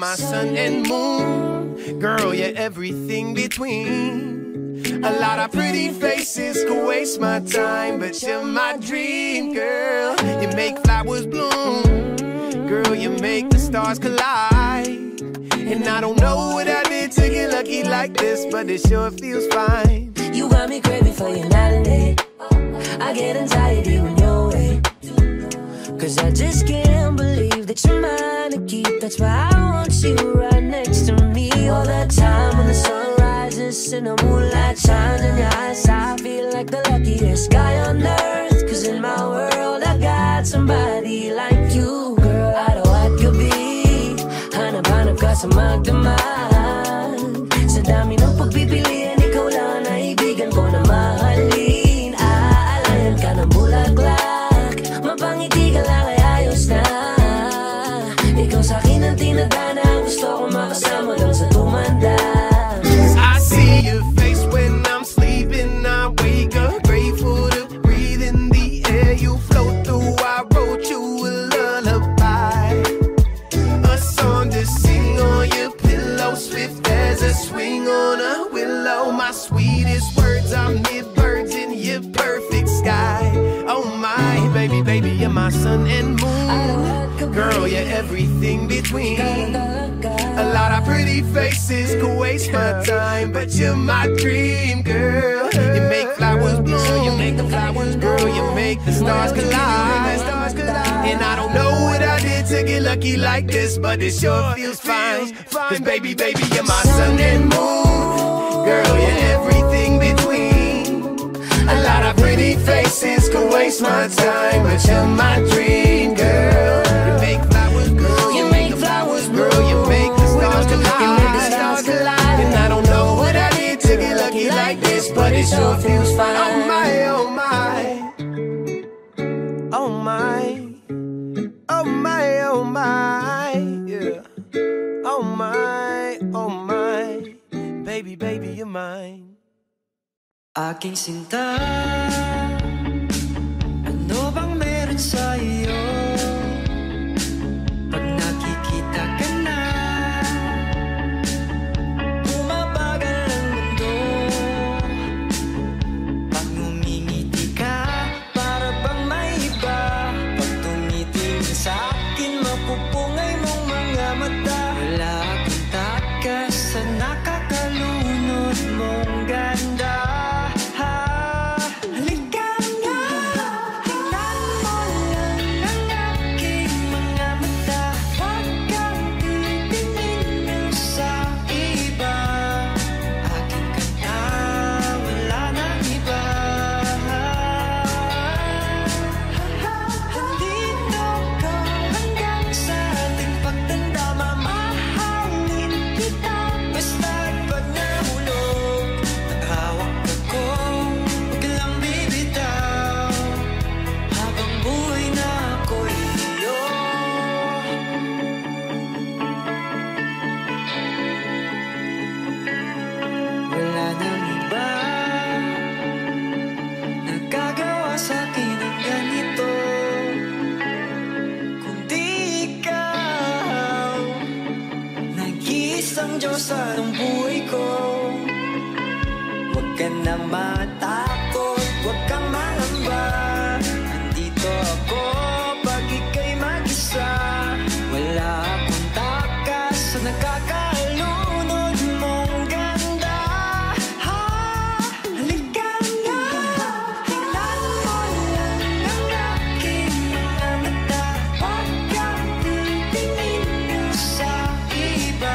my sun and moon. Girl, you're everything between. A lot of pretty faces could waste my time, but you're my dream, girl. You make flowers bloom. Girl, you make the stars collide. And I don't know what I did to get lucky like this, but it sure feels fine. You got me craving for you night and day. I get anxiety when you're away, 'cause I just can't believe that you're mine to keep. That's why I want you right next to me all the time. When the sun rises and the moonlight shines in your eyes, I feel like the luckiest guy on earth. 'Cause in my world I got somebody like you. Girl, I don't want you be. Hanap-hanap ka sa magdamag. Sa dami ng pagpipilian, ikaw lang ang naibigan ko na mahalin. Aalayan ka ng bulaklak, mapangiti ka lang ay ayos na. Ikaw sa'kin ang tinadhana, gusto ko makasama lang sa tumanda. I see your face when I'm sleeping, I wake up grateful to breathe in the air you float through. I wrote you a lullaby, a song to sing on your pillow, swift as a swing on a willow. My sweetest words are mid-birds in your perfect sky. Oh my, baby, baby, you're my sun and moon. Girl, you're everything between. A lot of pretty faces could waste my time, but you're my dream, girl. You make flowers bloom, you make the flowers grow, you make the stars collide. And I don't know what I did to get lucky like this, but it sure feels fine. 'Cause baby, baby, you're my sun and moon. Girl, you're everything between. A lot of pretty faces could waste my time, but you're my dream, girl. You make flowers grow, you make the flowers grow, you make the stars collide. And I don't know what I did to get lucky like this, but it sure feels fine. Oh my, oh my, oh my, oh my, oh my, yeah. Oh my, oh my, baby, baby, you're mine. Aking sinta, ano bang meron sa iyo? Pag nakikita ka na, bumabagal ang mundo. Pag ngumingiti ka, para bang may iba. Pag tumitingin sa akin, mapupungay mong mga mata. Wala akong takas sa nakakalunod mong ganda. Diyosa ng buhay ko, huwag ka na matakot, huwag kang mangamba. Andito ako pag ika'y mag-isa. Wala akong takas sa nakakalunod mong ganda. Halika na, tingnan mo lang ang aking mga mata. Huwag kang titingin sa iba.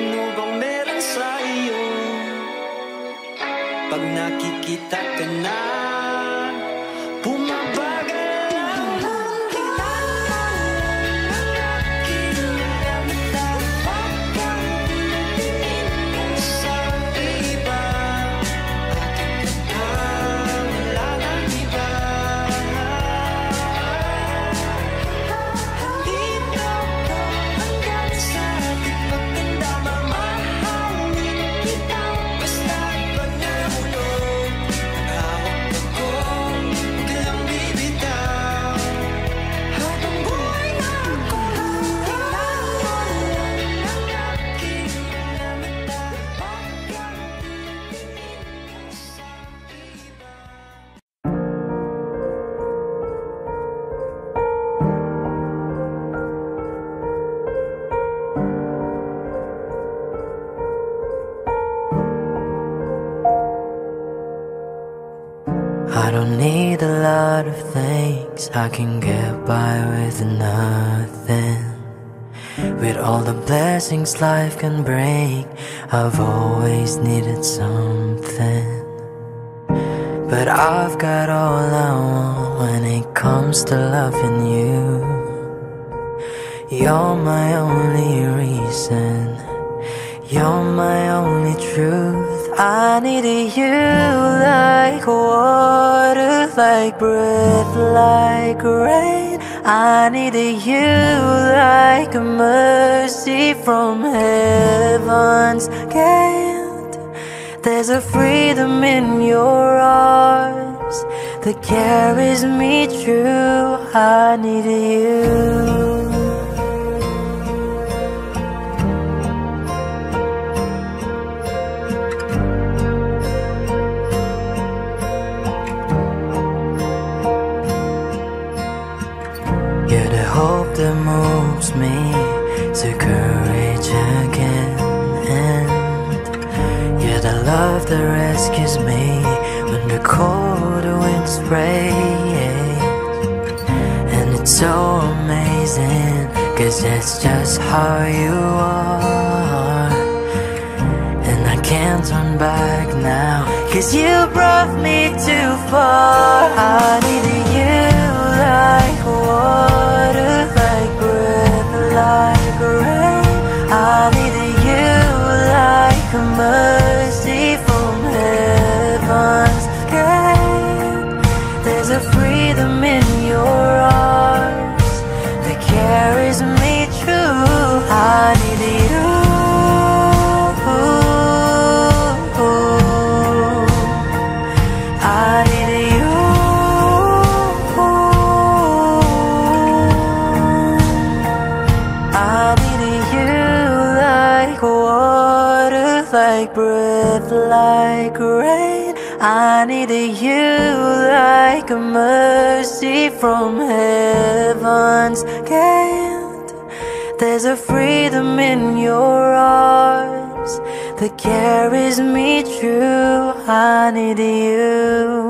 ano bang meron sa iyo? Pag nakikita ka na, bumabagal ang kita ng aking mata. Huwag kang tingin sa iba, aking kanta wala nang iba. Dito ko hanggang sa ating maganda, mamahalin kita basta pag nahulog. Hawak ako, huwag lang bibitaw. Habang buhay na ako, kailangan ng aking mga mata. Huwag kang tingin sa iba. I don't need a lot of things, I can get by with nothing. With all the blessings life can bring, I've always needed something. But I've got all I want when it comes to loving you. You're my only reason, you're my only truth. I needed you like water, like breath, like rain. I needed you like a mercy from heaven's gate. There's a freedom in your arms that carries me through. I needed you. You're the hope that moves me to courage again, and you're the love that rescues me when the cold winds rain. And it's so amazing, 'cause that's just how you are. And I can't turn back now, 'cause you brought me too far. I needed you like water, like breath, like rain. I needed you like a mercy from heaven's gate. There's a freedom in your arms that carries me through. I needed you. I needed you. I needed you like water, like breath, like rain. I needed you like a mercy from heaven's gate. There's a freedom in your arms that carries me through. I needed you.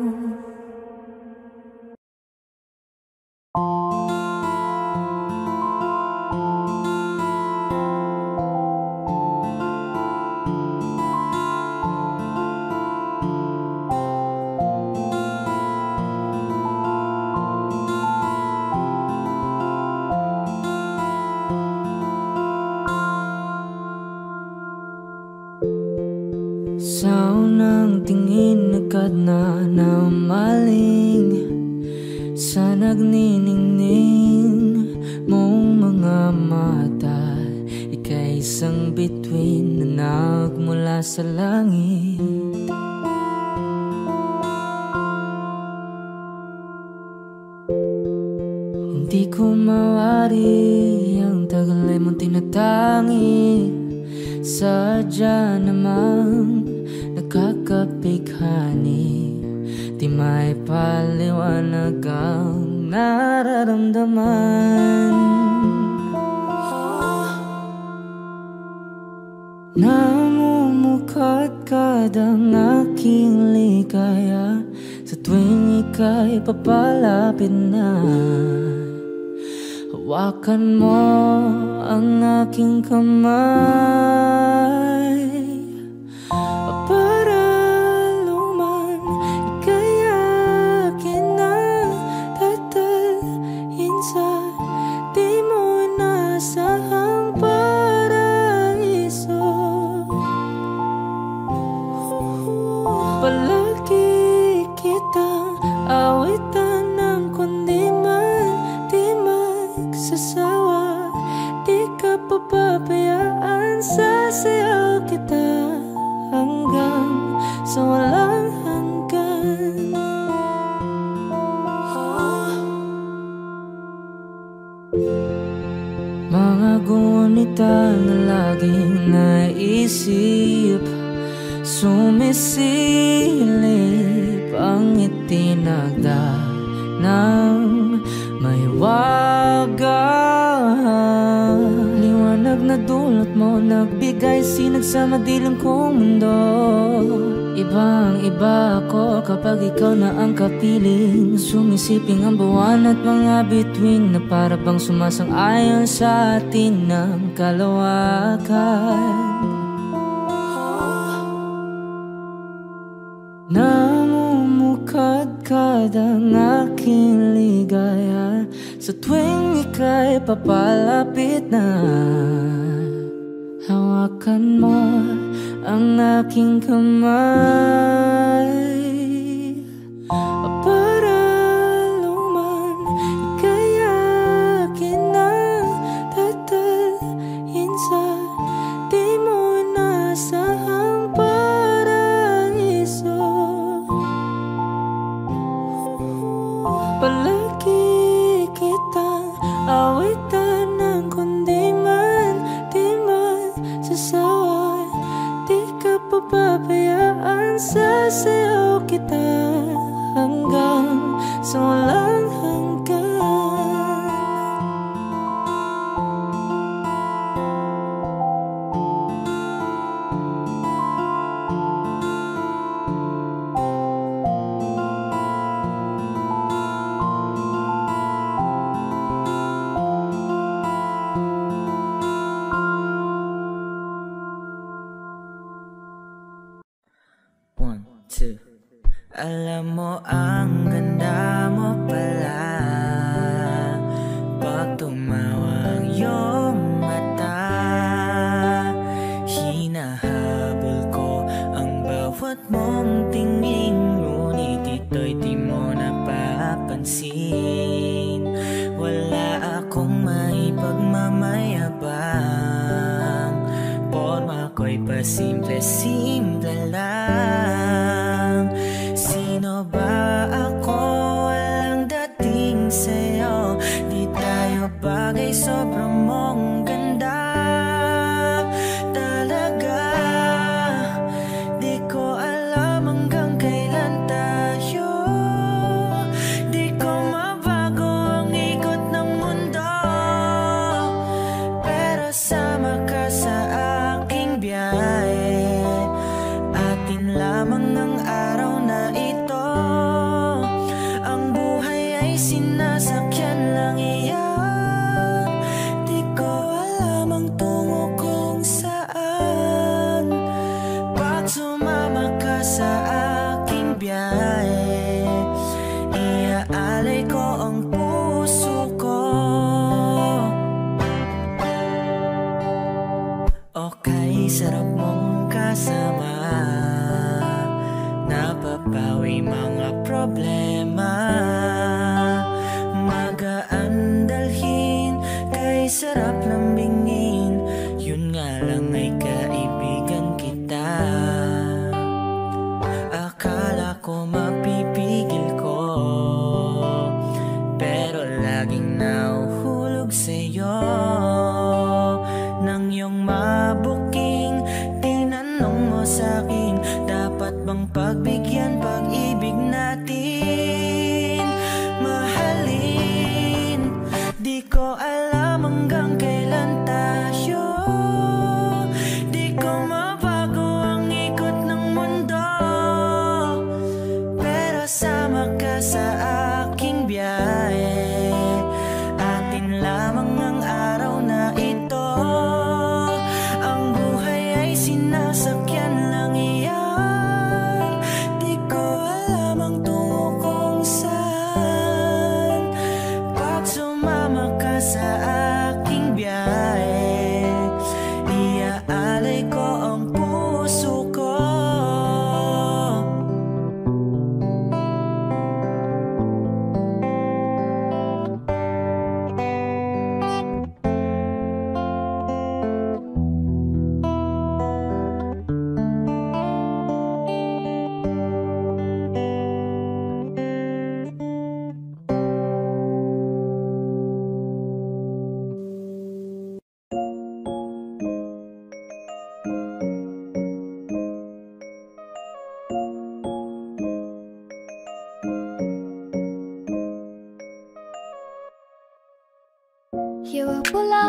Sa unang tingin agad na namaling sa nagniningning mong mga mata. Ika'y isang bituin na nagmula sa langit. Hindi ko mawari ang tagal ay mong tinatangi. Sadya namang nakakapighani, di may paliwanag ang nararamdaman. Namumukadkad ang aking ligaya sa tuwing ika'y papalapit na. Hawakan mo ang aking kamay para luman, ika'y akin na tatalhin sa di mo nasahang paraiso. Palagi kitang awitan ng kundi man di magsasawa, di ka papabayaan, sasayaw kita hanggang sa walang hanggan. Mga gunita na laging naisip, sumisilip ang itinagda ng mahiwagang liwanag na dulot mo, nagbigay sinag sa madilim kong mundo. Ibang iba ako kapag ikaw na ang kapiling, sumisiping ang buwan at mga bituin na para bang sumasang-ayon sa atin ng kalawakan. Namumukadkad ang aking ligaya sa tuwing ika'y papalapit na. Hawakan mo ang aking kamay para luman, ika'y akin na tatalhin sa di mo nasahang paraiso. Palagi kitang awitan ng kundi man di magsasawa, di ka papabayaan, sasayaw kita hanggang sa walang hanggan. One, two. Alam mo ang ganda mo pala pag tumawa ang iyong mata. Hinahabol ko ang bawat mong tingin, ngunit ito'y di mo napapansin. Wala akong maipagmamayabang, porma ko'y pasimple-simple lang. Sino ba ako? Walang dating sa'yo, di tayo bagay, sobrang mong ganda. Talaga, di ko alam hanggang kailan tayo, di ko mabago ang ikot ng mundo, pero sama ka sa aking biyahe. Atin lamang ang araw na ito, ang buhay ay sinasakyan lang iyan. Di ko alam ang tungo kung saan, pag sumama ka sa aking biyahe, iaalay ko ang puso ko. Okay, sarap mong kasama, napapawi mga problema. Magaan dalhin, kay sarap lambingin, yun nga lang ay kaibigan kita. Akala ko mapipigil ko, pero laging nahuhulog sa'yo. Nang iyong mabuking tinanong mo sa'kin, dapat bang pagbigyan pag-ibig natin?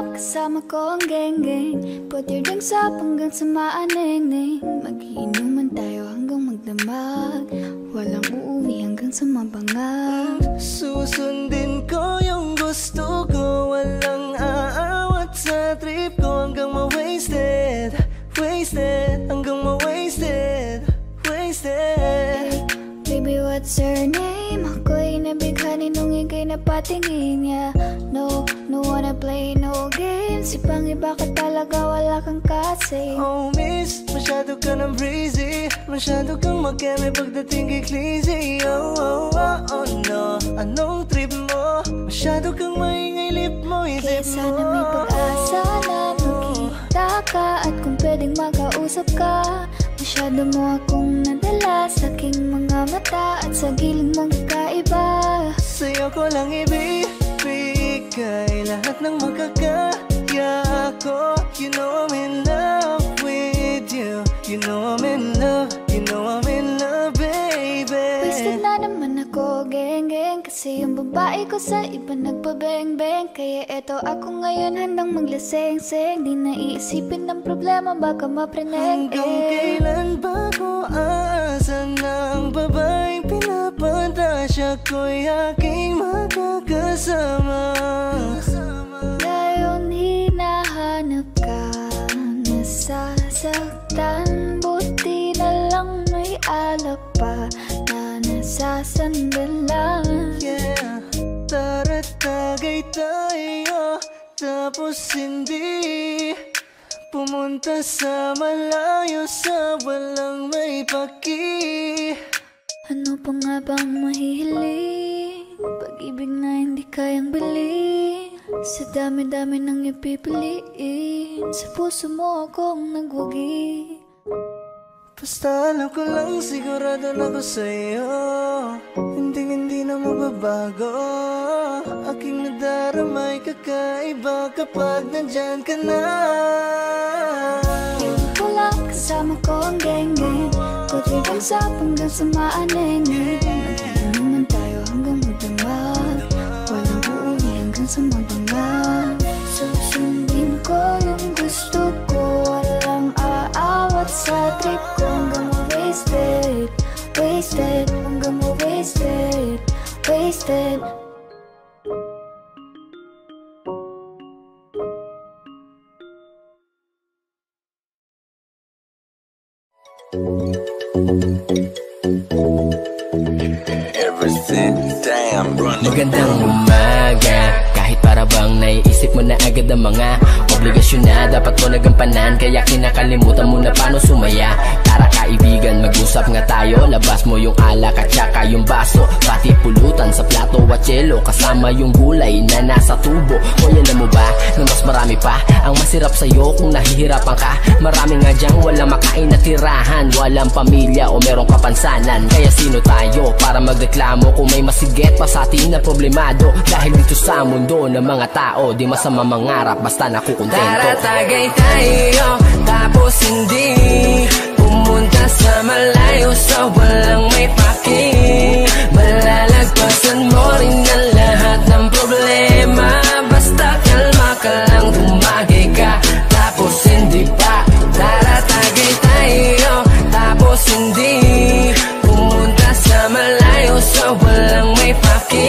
Pull up kasama ko ang geng-geng. Put your drinks up hanggang sa maaneng-neng. Magiinuman tayo hanggang magdamag. Walang uuwi hanggang sa mabangag. Susundin ko yung gusto ko. Walang aawat sa trip ko. Hanggang ma-wasted, wasted. Hanggang ma-wasted, wasted. Baby, what's your name? Ako'y nabighani nung ika'y napatingin niya. No, no wanna play no games. Ibang iba ka talaga, wala kang kasi. Oh miss, masyado ka ng breezy. Masyado kang makeme pagdating kay Clizzy. Oh, oh, oh, oh no. Anong trip mo? Masyado kang maingay, lip mo, Kaya isip mo. sana may pag-asa na magkita ka. At kung pwedeng makausap ka. Masyado mo akong nadala sa aking mga mata. At sa gilid mong kakaiba. Sa'yo ko lang ibibigay lahat ng makakaya ko. You know I'm in love with you. You know I'm in love. You know I'm in love, baby. Wasted na naman ako, geng-geng. Kasi yung babae ko sa iba nagpabeng-beng. Kaya eto ako ngayon handang maglaseng-seng. Di na iisipin ng problema, baka mapreneng. Hanggang kailan ba ko aasa ng babaeng pinapantasya ko'y aking makakasama? Ngayon hinahanap ka, nasasaktan. Buti na lang may alak pa na nasasandalan. Yeah, tara tagay tayo. Tapos hindi pumunta sa malayo, sa walang may paki. Ano pa nga bang mahihiling? Pag-ibig na hindi kayang bilhin. Sa dami-dami nang ipipiliin. Sa puso mo akong nagwagi. Basta alam ko lang, sigurado na ko sa'yo. Hindi na magbabago. Aking nadaramay kakaiba kapag nandyan ka na. Wala kasama ko ang geng-geng. Put your drinks up hanggang sa maaneng-neng. Magiinuman tayo hanggang magdamag. Walang uuwi hanggang sa mabangag. Susundin ko yung gusto ko. Walang aawat sa trip ko. Hanggang ma-wasted, wasted. Hanggang ma-wasted, wasted. Everything damn running. Magandang umaga. Kahit para bang naiisip mo na agad ang mga obligasyon na dapat mo nagampanan. Kaya kinakalimutan mo na paano sumaya. Tara kaibigan, mag-usap nga tayo. Labas mo yung alak at saka yung baso. Pati pulutan sa plato at yelo. Kasama yung gulay na nasa tubo. O alam mo ba na mas marami pa ang masirap sa'yo kung nahihirapan ka. Marami nga dyang walang makain na tirahan. Walang pamilya o merong kapansanan. Kaya sino tayo para magreklamo kung may masigit pa sa atin na problemado. Dahil dito sa mundo ng mga tao, di masama mangarap basta nakukontento. Tara tagay tayo, tapos hindi pumunta sa malayo, sa walang may paki. Malalagpasan mo rin ang lahat ng problema. Basta kalma ka lang, tumagay ka, tapos hindi pa. Tara tagay tayo, tapos hindi pumunta sa malayo, sa walang may paki.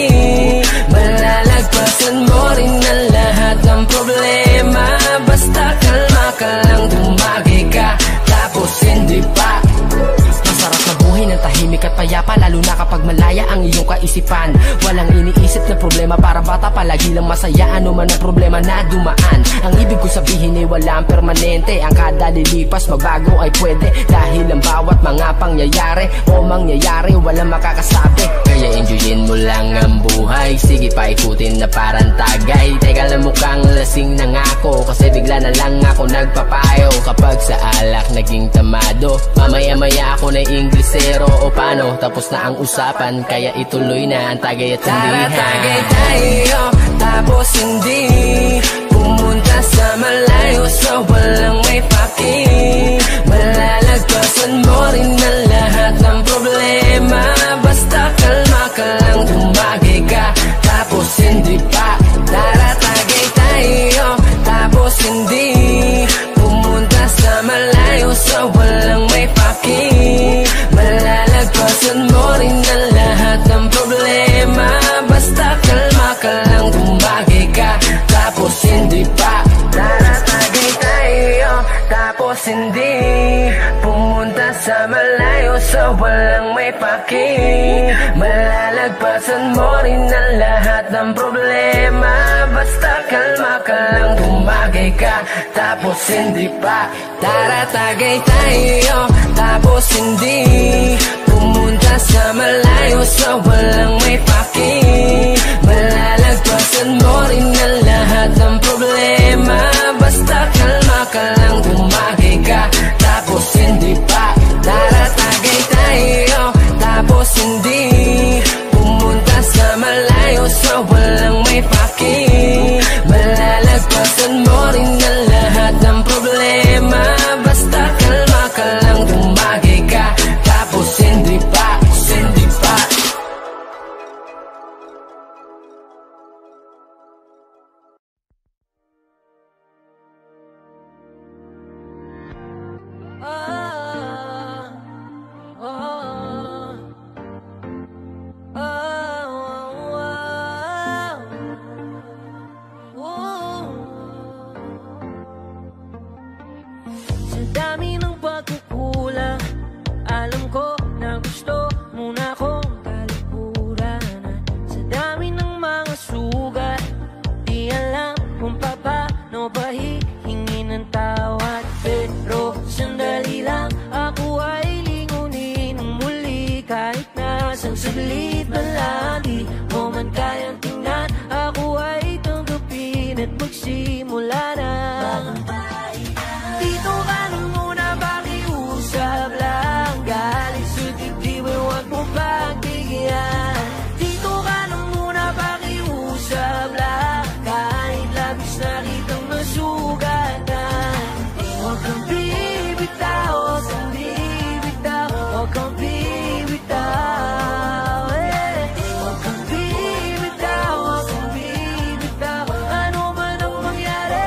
Malalagpasan mo rin ang lahat ng problema. Basta kalma ka lang, tumagay ka, tapos hindi pa. Masarap na buhay ng tahimik at payapa, lalo na kapag malaya ang iyong kaisipan. Walang iniisip na problema, para bata palagi lang masaya. Ano man ang problema na dumaan. Ang ibig ko sabihin ay walang permanente. Ang kada lilipas magbago ay pwede. Dahil ang bawat mga pangyayari o mangyayari walang makakasabi. Kaya enjoyin mo lang ang buhay. Sige pa ikutin na parang tagay. Teka lang mukhang lasing na nga ako, kasi bigla na lang ako nagpapayo. Kapag sa alak naging tamado, mamaya-maya ako na Inglesero o paano. Tapos na ang usapan, kaya ituloy na ang tagay at tindihan. Tara tagay tayo, tapos hindi pumunta sa malayo, sa walang may paki. Malalagpasan mo rin ang lahat ng problema. Basta kalma ka lang, tumagay ka, tapos hindi pa. Tara tagay tayo, sa malayo sa walang may paki. Malalagpasan mo rin ang lahat ng problema. Basta kalma ka lang, tumagay ka, tapos hindi pa. Tara tagay tayo, tapos hindi. Pumunta sa malayo sa walang may paki. Malalagpasan mo rin ang lahat ng problema. Basta kalma ka lang, tumagay ka, tapos hindi pa. Tara tagay tayo, tapos hindi. Pumunta sa malayo sa walang may paki. Malalagpasan mo rin ang lahat ng problema. Basta kalma ka lang, tumagay ka, tapos hindi pa, hindi pa. Sa dami ng pagkukulang, alam ko na gusto mo na akong talikuran. Sa dami ng mga sugat, di alam kung paano ba hihingin ng tawad. Pero sandali lang, ako ay lingunin muli. Kahit na isang saglit man lang, di mo man kayang tingnan. Ako ay tanggapin at magsimula na. Dito ka na muna, pakiusap lang. Galing sa dibdib, huwag mo pagbigyan. Dito ka na muna, pakiusap lang. Kahit labis na kitang nasugatan. Huwag kang bibitaw, huwag kang bibitaw, huwag kang bibitaw. Huwag kang bibitaw, huwag kang bibitaw. Ano man ang mangyari,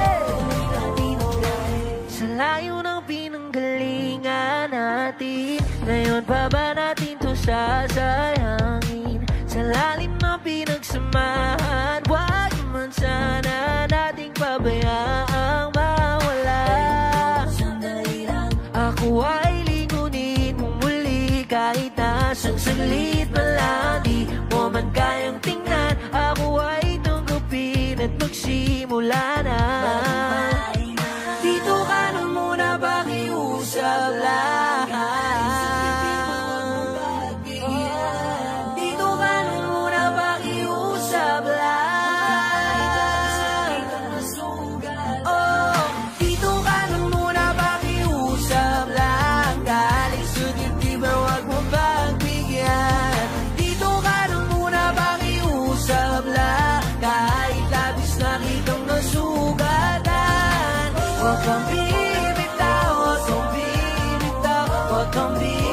sa layo ng pinanggalingan natin, ngayon pa ba natin to sasayangin? Sa lalim ng pinagsamahan, wag man sana nating pabayaang mawala. Ako ay lingunin mo muli. Kahit na isang saglit man lang, di mo man kayang tingnan. Ako ay tanggapin at magsimula na. Dito ka na muna, pakiusap lang. Dito ka na muna, pakiusap lang. Oh, dito ka na muna, pakiusap lang. Galing sa dibdib, huwag mo pagbigyan. Dito ka na muna, pakiusap lang. Kahit labis na kitang nasugatan. Huwag kang bibitaw, huwag kang bibitaw, huwag kang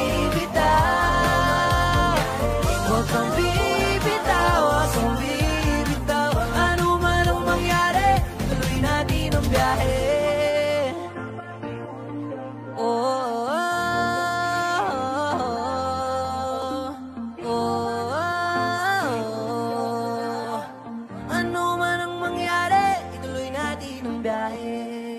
bibitaw. Huwag kang bibitaw, huwag kang bibitaw. Ano man ang mangyari, tuloy natin ang biyahe. Oh, oh, oh, oh, oh. Ano man ang mangyari, ituloy natin ang biyahe.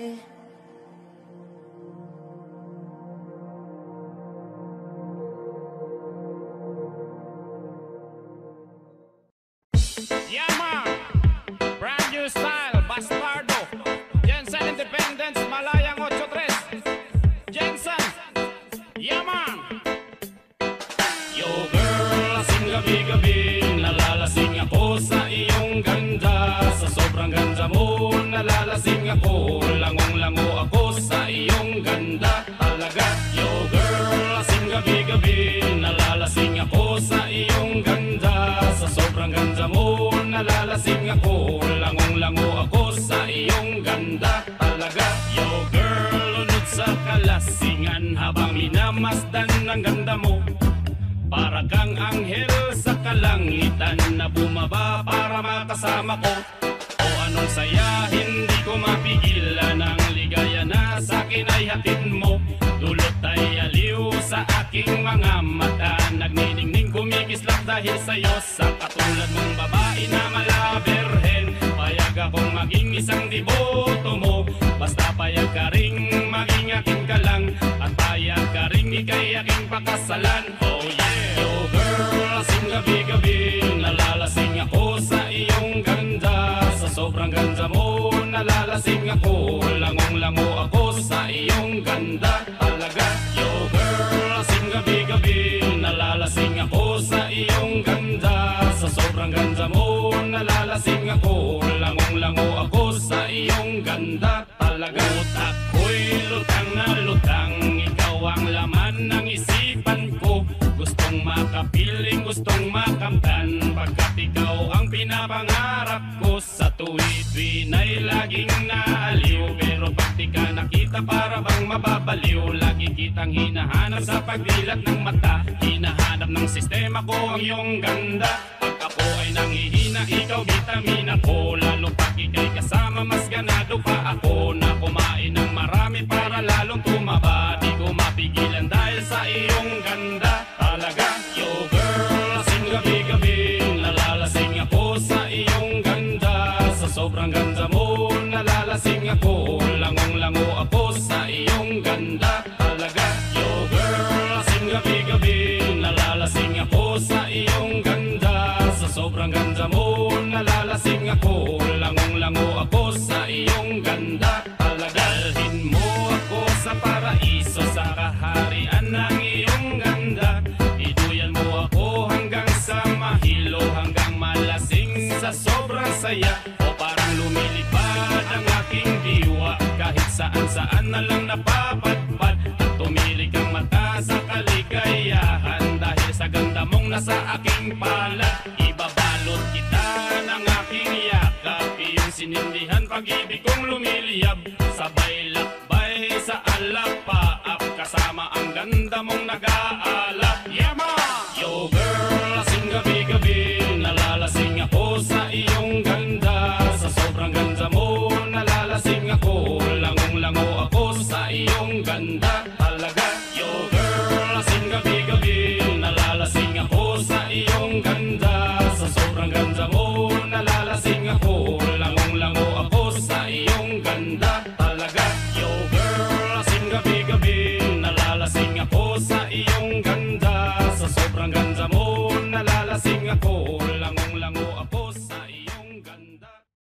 Yeah, man. Brand new style, Bastardo. Jensen Independence, Malayang 83. Jensen. Yeah, man. Yo, girl, lasing gabi-gabi. Nalalasing ako sa iyong ganda. Sa sobrang ganda mo, nalalasing ako. Langong-lango ako sa iyong ganda. Talaga. Yo, girl, lasing gabi-gabi. Nalalasing ako sa iyong ganda. Sa sobrang ganda mo, nalalasing ako. Langong-lango ako sa iyong ganda. Talaga. Yo, girl, lunod sa kalasingan habang minamasdan ng ganda mo. Para kang anghel sa kalangitan na bumaba para makasama ko. O anong saya, hindi ko mapigilan. Ang ligaya na sa'kin ay hatid mo. Dulot ay aliw sa aking mga mata. Nagniningning kumikislap dahil sa'yo. Sa katulad mong babae na malaberhen, payag akong maging isang deboto mo. Basta payag ka ring maging akin ka lang. At payag ka ring ika'y aking pakasalan. Oh yeah. Yo girl, lasing gabi-gabi, nalalasing ako sa iyong ganda. Sa sobrang ganda mo, nalalasing ako, langong-lango ako sa iyong ganda talaga. Yo girl, lasing gabi-gabi, nalalasing ako sa iyong ganda. Sa sobrang ganda mo, nalalasing ako, langong-lango ako sa iyong ganda talaga. Utak ko'y lutang na lutang, ikaw ang laman ng isipan ko. Gustong makapiling, gustong makamtan, pagkat ikaw ang pinapangarap ko. Sa tuwid-tuwid ay laging naaliw, pero pag di ka nakita para bang mababaliw. Lagi kitang hinahanap sa pagdilat ng mata, hinahanap ng sistema ko ang iyong ganda. Pag ako ay nanghihina, ikaw vitamina ko, lalo pag ika'y kasama mas ganado pa ako na kumain ng marami para lalong tumaba. Di ko mapigilan dahil sa iyong ganda talaga. Yo girl, lasing gabi-gabi, nalalasing ako sa iyong ganda. Sa sobrang ganda mo, nalalasing ako, langong-lango ako sa iyong ganda talaga. Yo girl, lasing gabi-gabi, nalalasing ako sa iyong ganda. Sa sobrang ganda mo, nalalasing ako, langong-lango ako sa iyong ganda talaga. Dalhin mo ako sa paraiso, sa kaharian ng iyong ganda. Iduyan mo ako hanggang sa mahilo, hanggang malasing sa sobrang saya. O parang lumilipad ang aking diwa, kahit saan-saan na lang napapadpad. At tumirik ang mata sa kaligayahan, dahil sa ganda mong nasa aking palad. Ibabalot kita ng aking yakap, iyong sinindihan pag-ibig kong lumiliyab. Sabay lakbay sa alapaap, kasama ang ganda mong nag-aalap. Yeah ma! Yo girl, lasing gabi-gabi, nalalasing ako sa iyong ganda. Sa sobrang ganda mo, nalalasing ako, langong-lango ako sa iyong ganda talaga. Yo girl, lasing gabi-gabi, nalalasing ako sa iyong ganda. Sa sobrang ganda mo, nalalasing ako, langong-lango ako sa iyong ganda talaga. Yo girl, lasing gabi-gabi, nalalasing ako sa iyong ganda. Sa sobrang ganda mo, nalalasing ako, langong-lango ako sa iyong ganda.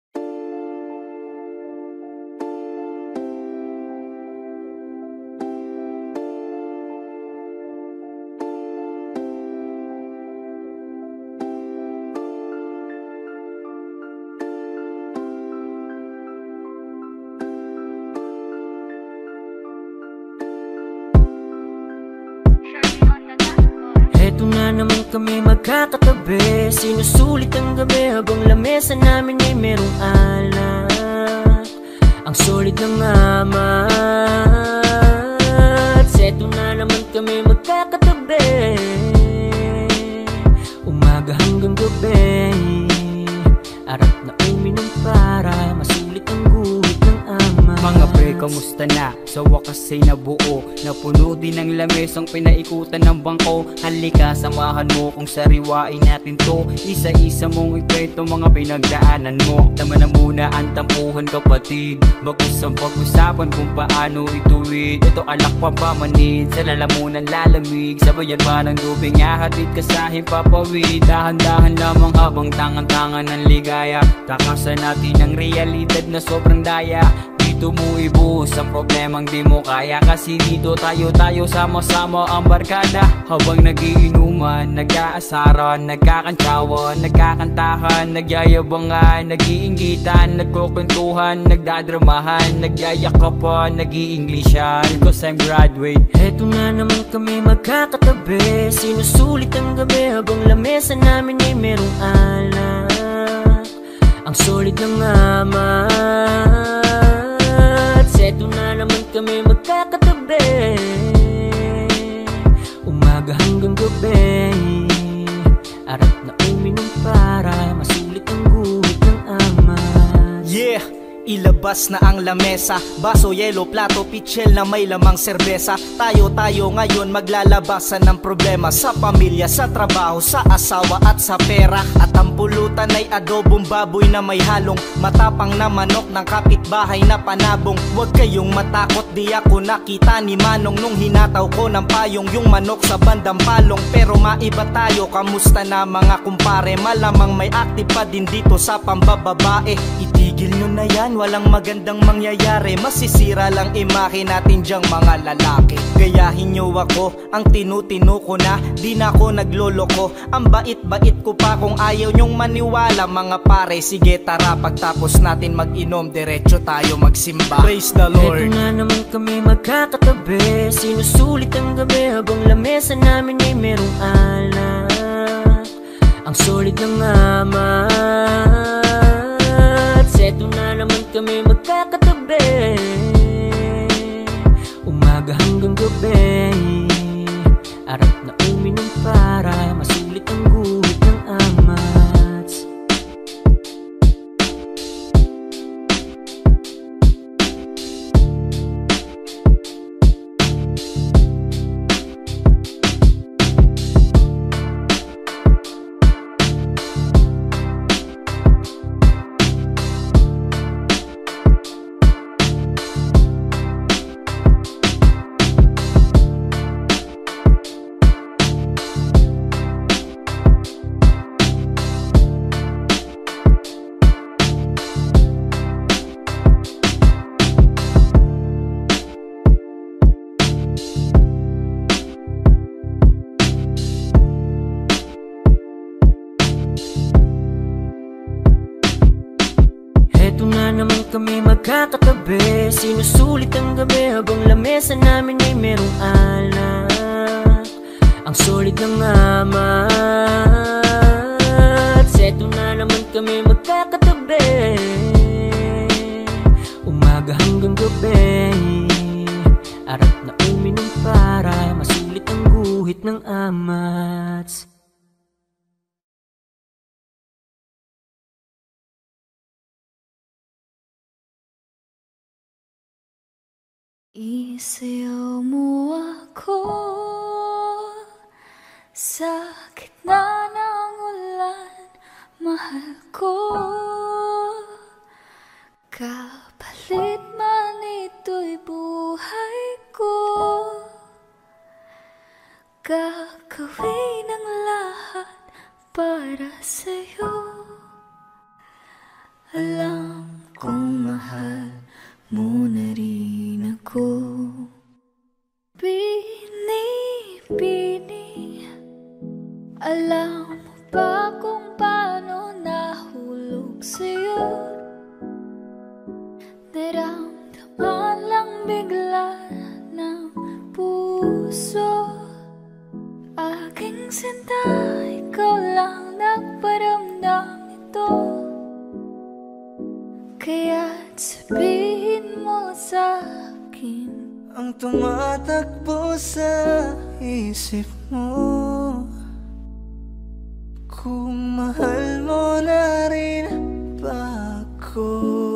Eto na naman kami magkakatabi, sinusulit ang gabi habang lamesa namin ay merong alak. Ang solid ng amat. Eto na naman kami magkakatabi, umaga hanggang gabi. Arap na uminom para masulit ang guhit ng ama. Mga pre, kamusta na? Sa wakas ay nabuo, napuno din ng lamesang pinaikutan ng bangko. Halika, samahan mo kung sariwain natin to. Isa-isa mong ikwento mga pinagdaanan mo. Tama na muna ang tampuhan kapatid, bagus ang pag-usapan kung paano ituwid. Ito alak pa pamanid, sa lalamunan lalamig. Sabayan pa ng lubing, ahatid ka sa himpapawid. Dahan-dahan lamang habang tangan-tangan ng ligaya. Takasan natin ang realidad na sobrang daya. Dito mo ibuhos ang problemang di mo kaya, kasi dito tayo sama-sama ang barkada. Habang nagiinuman, nag-aasaran, nagkakantsawan, nagkakantahan, nagyayabangan, nag-iinggitan, nagkukwentuhan, nagdadramahan, nagyayakapan, nag-iinglisyan, cause I'm graduate. Eto na naman kami magkakatabi, sinusulit ang gabi habang lamesa namin ay merong alak. Ang solid ng amat. Eto na naman kami magkakatabi, umaga hanggang gabi. Arap na uminom para masulit ang guhit ng ama. Yeah! Ilabas na ang lamesa, baso, yelo, plato, pichel na may lamang serbesa. Tayo ngayon maglalabasan ng problema sa pamilya, sa trabaho, sa asawa at sa pera. At ang pulutan ay adobong baboy na may halong matapang na manok ng kapitbahay na panabong. Huwag kayong matakot, di ako nakita ni Manong nung hinataw ko ng payong yung manok sa bandang palong. Pero maiba tayo, kamusta na mga kumpare? Malamang may active pa din dito sa pambababae. Itigil nyo na yan, walang magandang mangyayari. Masisira lang imahe natin dyang mga lalaki. Gayahin nyo ako, ang tinutino ko na, di na ako nagloloko. Ang bait-bait ko pa kung ayaw nyong maniwala mga pare. Sige tara, pagtapos natin mag-inom, diretso tayo magsimba. Praise the Lord. Eto na naman kami magkakatabi, sinusulit ang gabi habang lamesa namin ay merong alak. Ang solid ng amat. Eto na naman kami magkakatabi, umaga hanggang gabi. Arap na uminom para masulit ang guhit ng amats. Eto na naman kami magkakatabi, sinusulit ang gabi habang lamesa namin ay merong alak. Ang solid ng amat. Eto na naman kami magkakatabi, umaga hanggang gabi. Arap na uminom para masulit ang guhit ng amats. Isayaw mo ako sa gitna ng ulan, mahal ko. Kapalit man ito'y buhay ko, gagawin ang lahat para sa'yo. Alam kong mahal mo na rin ako. Bini-bini, alam mo ba kung paano nahulog sa'yo? Naramdaman lang bigla ng puso. Aking sinta, ikaw lang nagparamdam ito. Kaya't sabihin mo sa'kin ang tumatakbo sa isip mo, kung mahal mo na rin ba ako?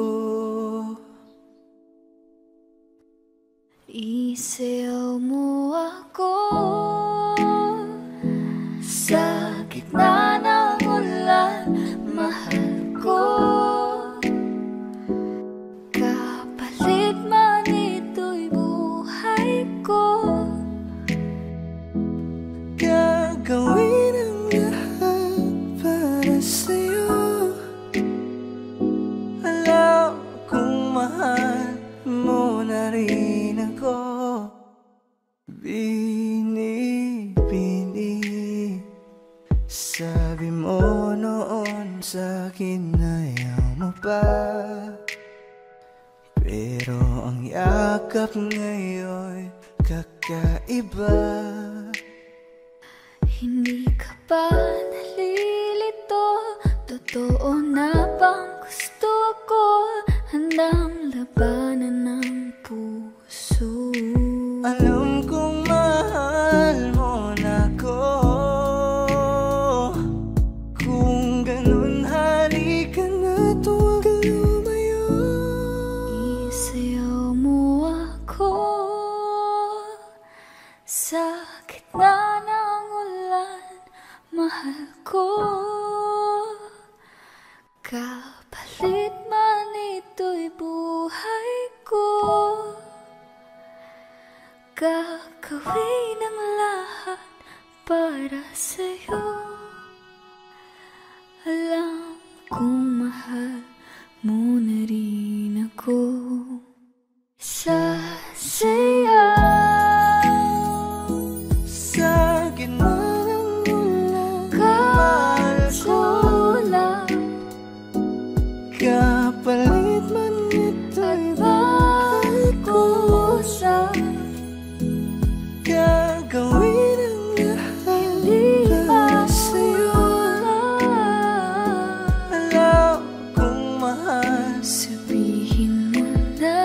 Isayaw mo ako sa gitna ng ulan, mahal ko. Kapalit man ito'y buhay ko, gagawin ang lahat para sa'yo. Alam kong mahal mo na rin ako. Bini-bini, sabi mo noon sa'kin ayaw mo pa, pero ang yakap ngayon kakaiba. hindi ka ba nalilito? Totoo na bang gusto ko? Handang labanan ng puso. Alam kong mahal mo na ko. Kung ganun, halika na, huwag ka lumayo. gagawin ang lahat para sa'yo. Alam kong mahal mo na rin ako. Sasaya sa'kin man ang kakulang, kapalit man ito'y magkusang. Gagawin ang lahat Hindi para sa'yo. Alam kong mahal, sabihin mo na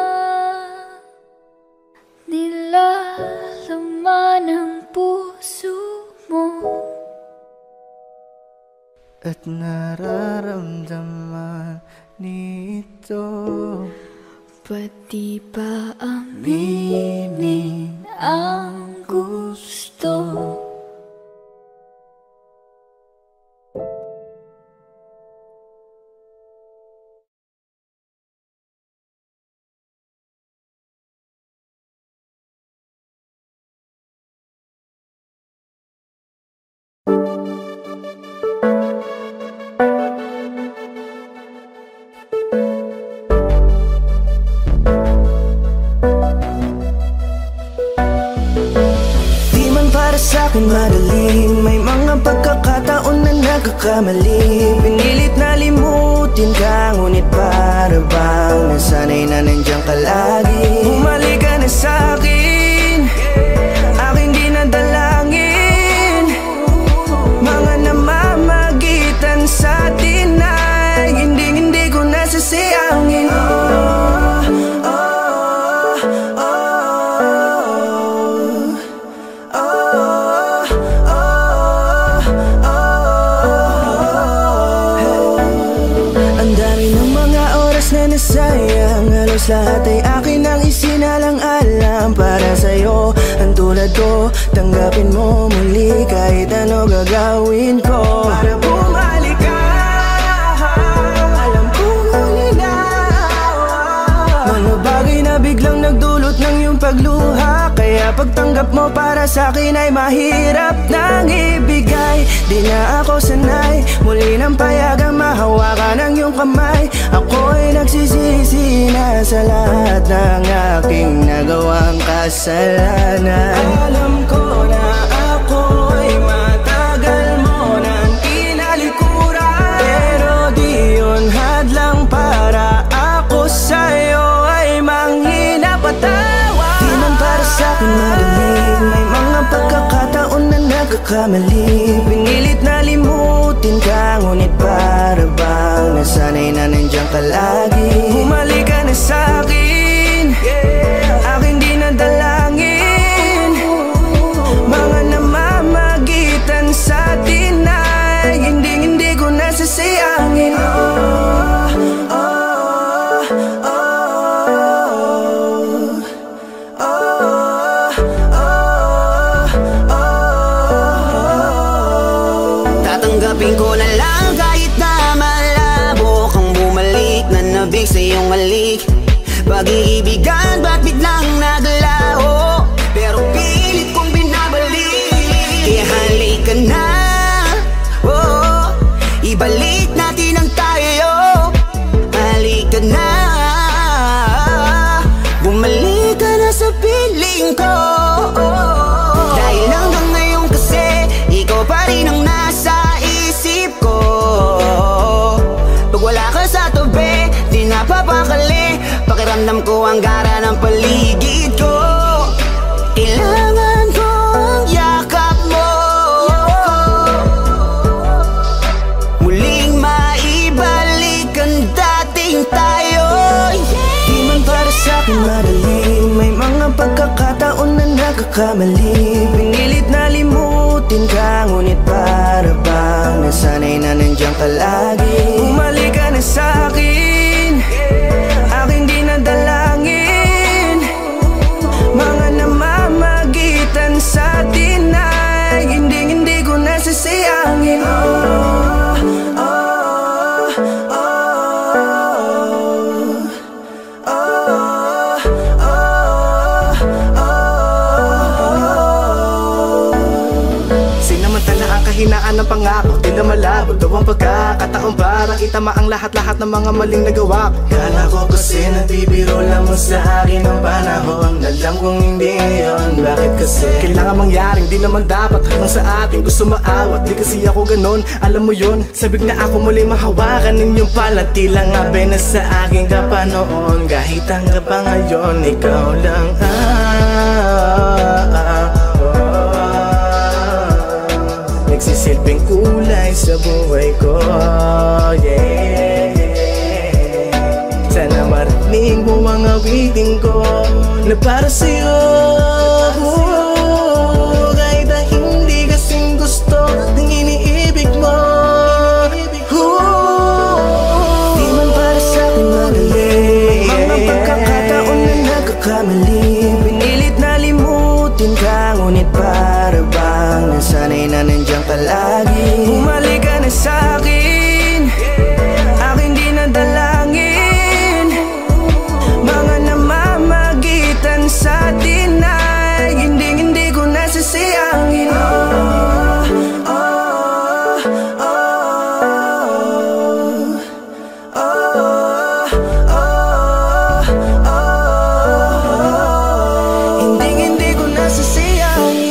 nilalaman ang puso mo at nararamdaman nito. pati ba aminin ang gusto. Di man para sa'kin madaling, may mga pagkakataon na nagkakamali. Pinilit na limutin ka, ngunit para bang nasanay na nandiyan ka lagi. Bumalik ka na sa'kin, aking di nadalangin. Mga namamagitan sa atin ay hindi ko nasasayangin. Nasayang halos lahat ay akin ang isinalang-alam para sa'yo. Ang tulad ko, tanggapin mo muli kahit ano gagawin ko para bumalik ka. Alam kong nilinawa mga bagay na biglang nagdulot ng iyong pagluha. Kaya pagtanggap mo para sa'kin ay mahirap nang ibigay. Di na ako sanay, muli nang payagang mahawakan ang iyong kamay. Ako'y nagsisisi na sa lahat ng aking nagawang kasalanan. Alam ko na ako'y matagal mo nang tinalikuran, pero di yun hadlang para ako sa'yo ay manghina patawad. Di man para sa'kin madaling, may mga pagkakataon na nagkakamali. Pinilit na limutin ka, ngunit para bang nasanay na nandiyan ka lagi. Bumalik ka na sa'kin, aking di nadalangin. Mga namamagitan sa atin ay hindi ko nasasayangin. Tatanggapin ko na lang kahit na malabo kang bumalik na nabig sa iyong halik. Pag-iibigan ba't biglang naglaho, pero pilit kong binabalik. Kaya halika na, oh, ibalik natin ang tayo. Halika na, bumalik ka na sa piling ko. Dahil hanggang ngayon kasi ikaw pa rin ang nasa isip ko. Pag wala ka sa tabi, di napapakali. Pakiramdam ko ang gara ng paligid ko. Kailangan ko ang yakap mo, muling maibalik ang dating tayo. Di man para sa'kin madaling, may mga pagkakataon na nagkakamali. Pinilit na limutin ka, ngunit para bang nasanay na nandiyan ka lagi. Bumalik ka na sa'kin, aking di nadalangin. Mga namamagitan sa atin ay hindi ko nasasayangin. kahinaan ng pangako, di na malabo daw ang pagkakataon para itama ang lahat-lahat ng mga maling nagawa ko. Kala ko kasi nabibiro lamang sa akin ang panahon. Alam kong hindi ngayon, bakit kasi kailangan mangyaring di naman dapat hanggang sa atin gusto maawat. Di kasi ako ganon, alam mo yun. Sabik na ako muli mahawakan ninyong palati lang abe na sa aking kapanoon. Kahit hanggang pa ngayon, ikaw lang nagsisilbing kulay sa buhay ko, yeah. Sana marinig mo ang awitin ko na para sa'yo, kahit na hindi kasing gusto ng iniibig mo. Di man para sa'kin madali, mga pagkakataon na nagkakamali. Pinilit na limutin ka, ngunit para bang nasanay na nandiyan ka lagi. Bumalik ka na sa'kin, aking di nadalangin. Mga namamagitan sa atin ay hindi ko nasasayangin. Hindi ko nasasayangin.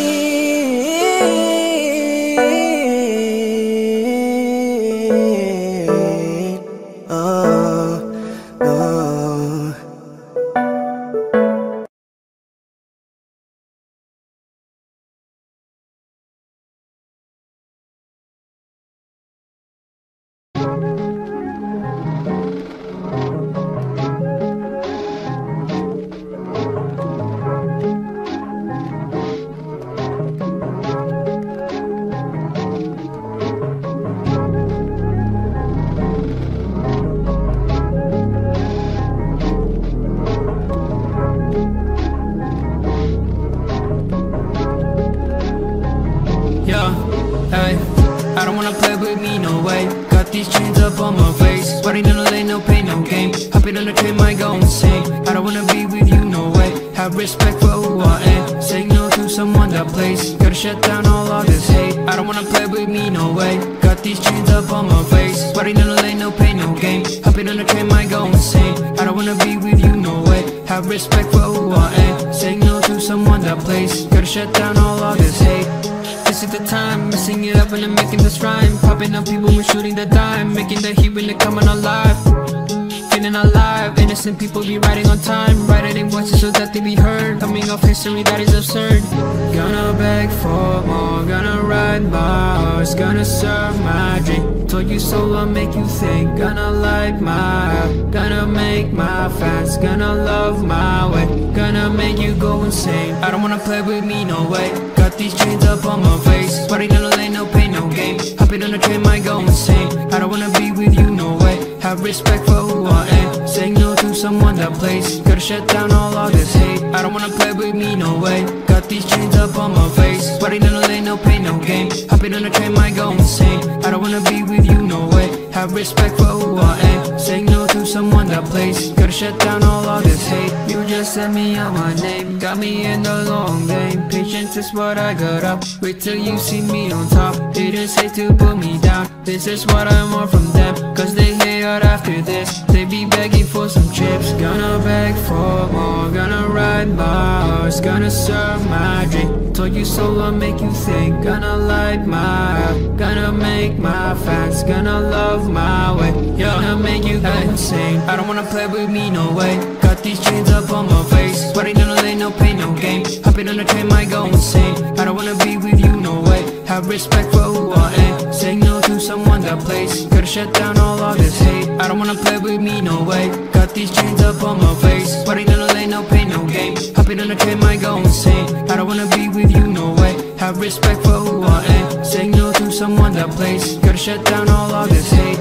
Yeah, hey, I don't wanna play with me, no way. Got these chains up on my face, sweating in the lane, no pain, no game. Hopping on the train, might go insane. I don't wanna be with you, no way. Have respect for who I am. Say no to someone that plays. Gotta shut down all of this hate. I don't wanna play with me, no way. Got these chains up on my face, sweating in the lane, no pain, no game. Hopping on the train, might go insane. I don't wanna be with you, no way. Have respect for who I am. Say no to someone that plays. Gotta shut down all of this hate. This is the time, messing it up and I'm making this rhyme. Popping up people, we're shooting the dime. Making the heat when they're coming alive. Feeling alive, innocent people be riding on time. Writing voices so that they be heard. Coming off history that is absurd. Gonna beg for more, gonna ride my horse. Gonna serve my drink, told you so I'll make you think. Gonna light my up, gonna make my fans. Gonna love my way, gonna make you go insane. I don't wanna play with me, no way. Got these chains up on my face, sweating in the lane, no pain, no game. Hopping on the train, might go insane. I don't wanna be with you, no way. Have respect for who I am. Saying no to someone that plays. Gotta shut down all of this hate. I don't wanna play with me, no way. Got these chains up on my face, sweating in the lane, no pain, no game. Hopping on the train, might go insane. I don't wanna be with you, no way. Have respect for who I am. Saying no to someone that plays. Gotta shut down all of this hate. You just sent me out my name, got me in the long game. Patience is what I got up. Wait till you see me on top. Haters hate to put me down. This is what I want from them, cause they hate out after this. They be begging for some chips. Gonna beg for more, gonna ride my horse. Gonna serve my drink, told you so I'll make you think. Gonna light my up, gonna make my fans. Gonna love my way, yeah. Gonna make you go insane. I don't wanna play with me, no way. Got these chains up on my face, sweating in the lane, no pain, no game. Hopping on the train, might go insane. I don't wanna be with you, no way. Have respect for who I am. Saying no to someone that plays. Gotta shut down all of this hate. I don't wanna play with me, no way. Got these chains up on my face, sweating in the lane, no pain, no game. Hopping on the train, might go insane. I don't wanna be with you, no way. Have respect for who I am. Saying no to someone that plays. Gotta shut down all of this hate.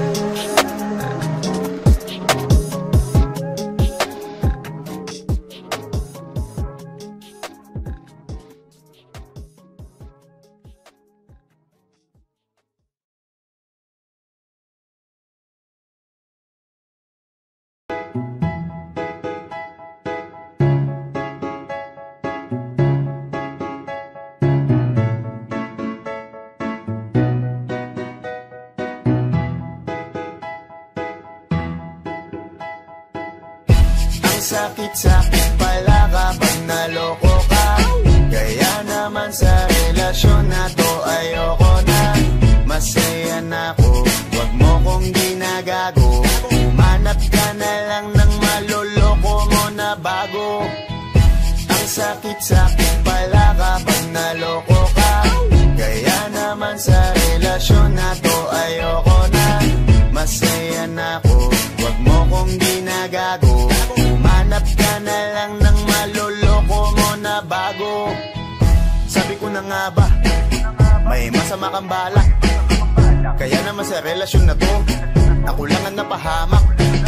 sakit-sakit pala kapag naloko ka. Kaya naman sa relasyon na to ayoko na. Masaya na ako, wag mo kong ginagago. Manap ka na lang ng maloloko mo na bago. Ang sakit-sakit pala kapag naloko ka. Kaya naman sa relasyon na to ayoko na. Masaya na ako, wag mo kong ginagago. Manap ka na lang ng maloloko mo na bago. Sabi ko na nga ba, may masama kang balak. Kaya naman sa relasyon na to, ako lang ang napahamak.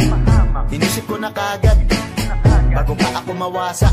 Inisip ko na kagad, bago pa ako mawasak.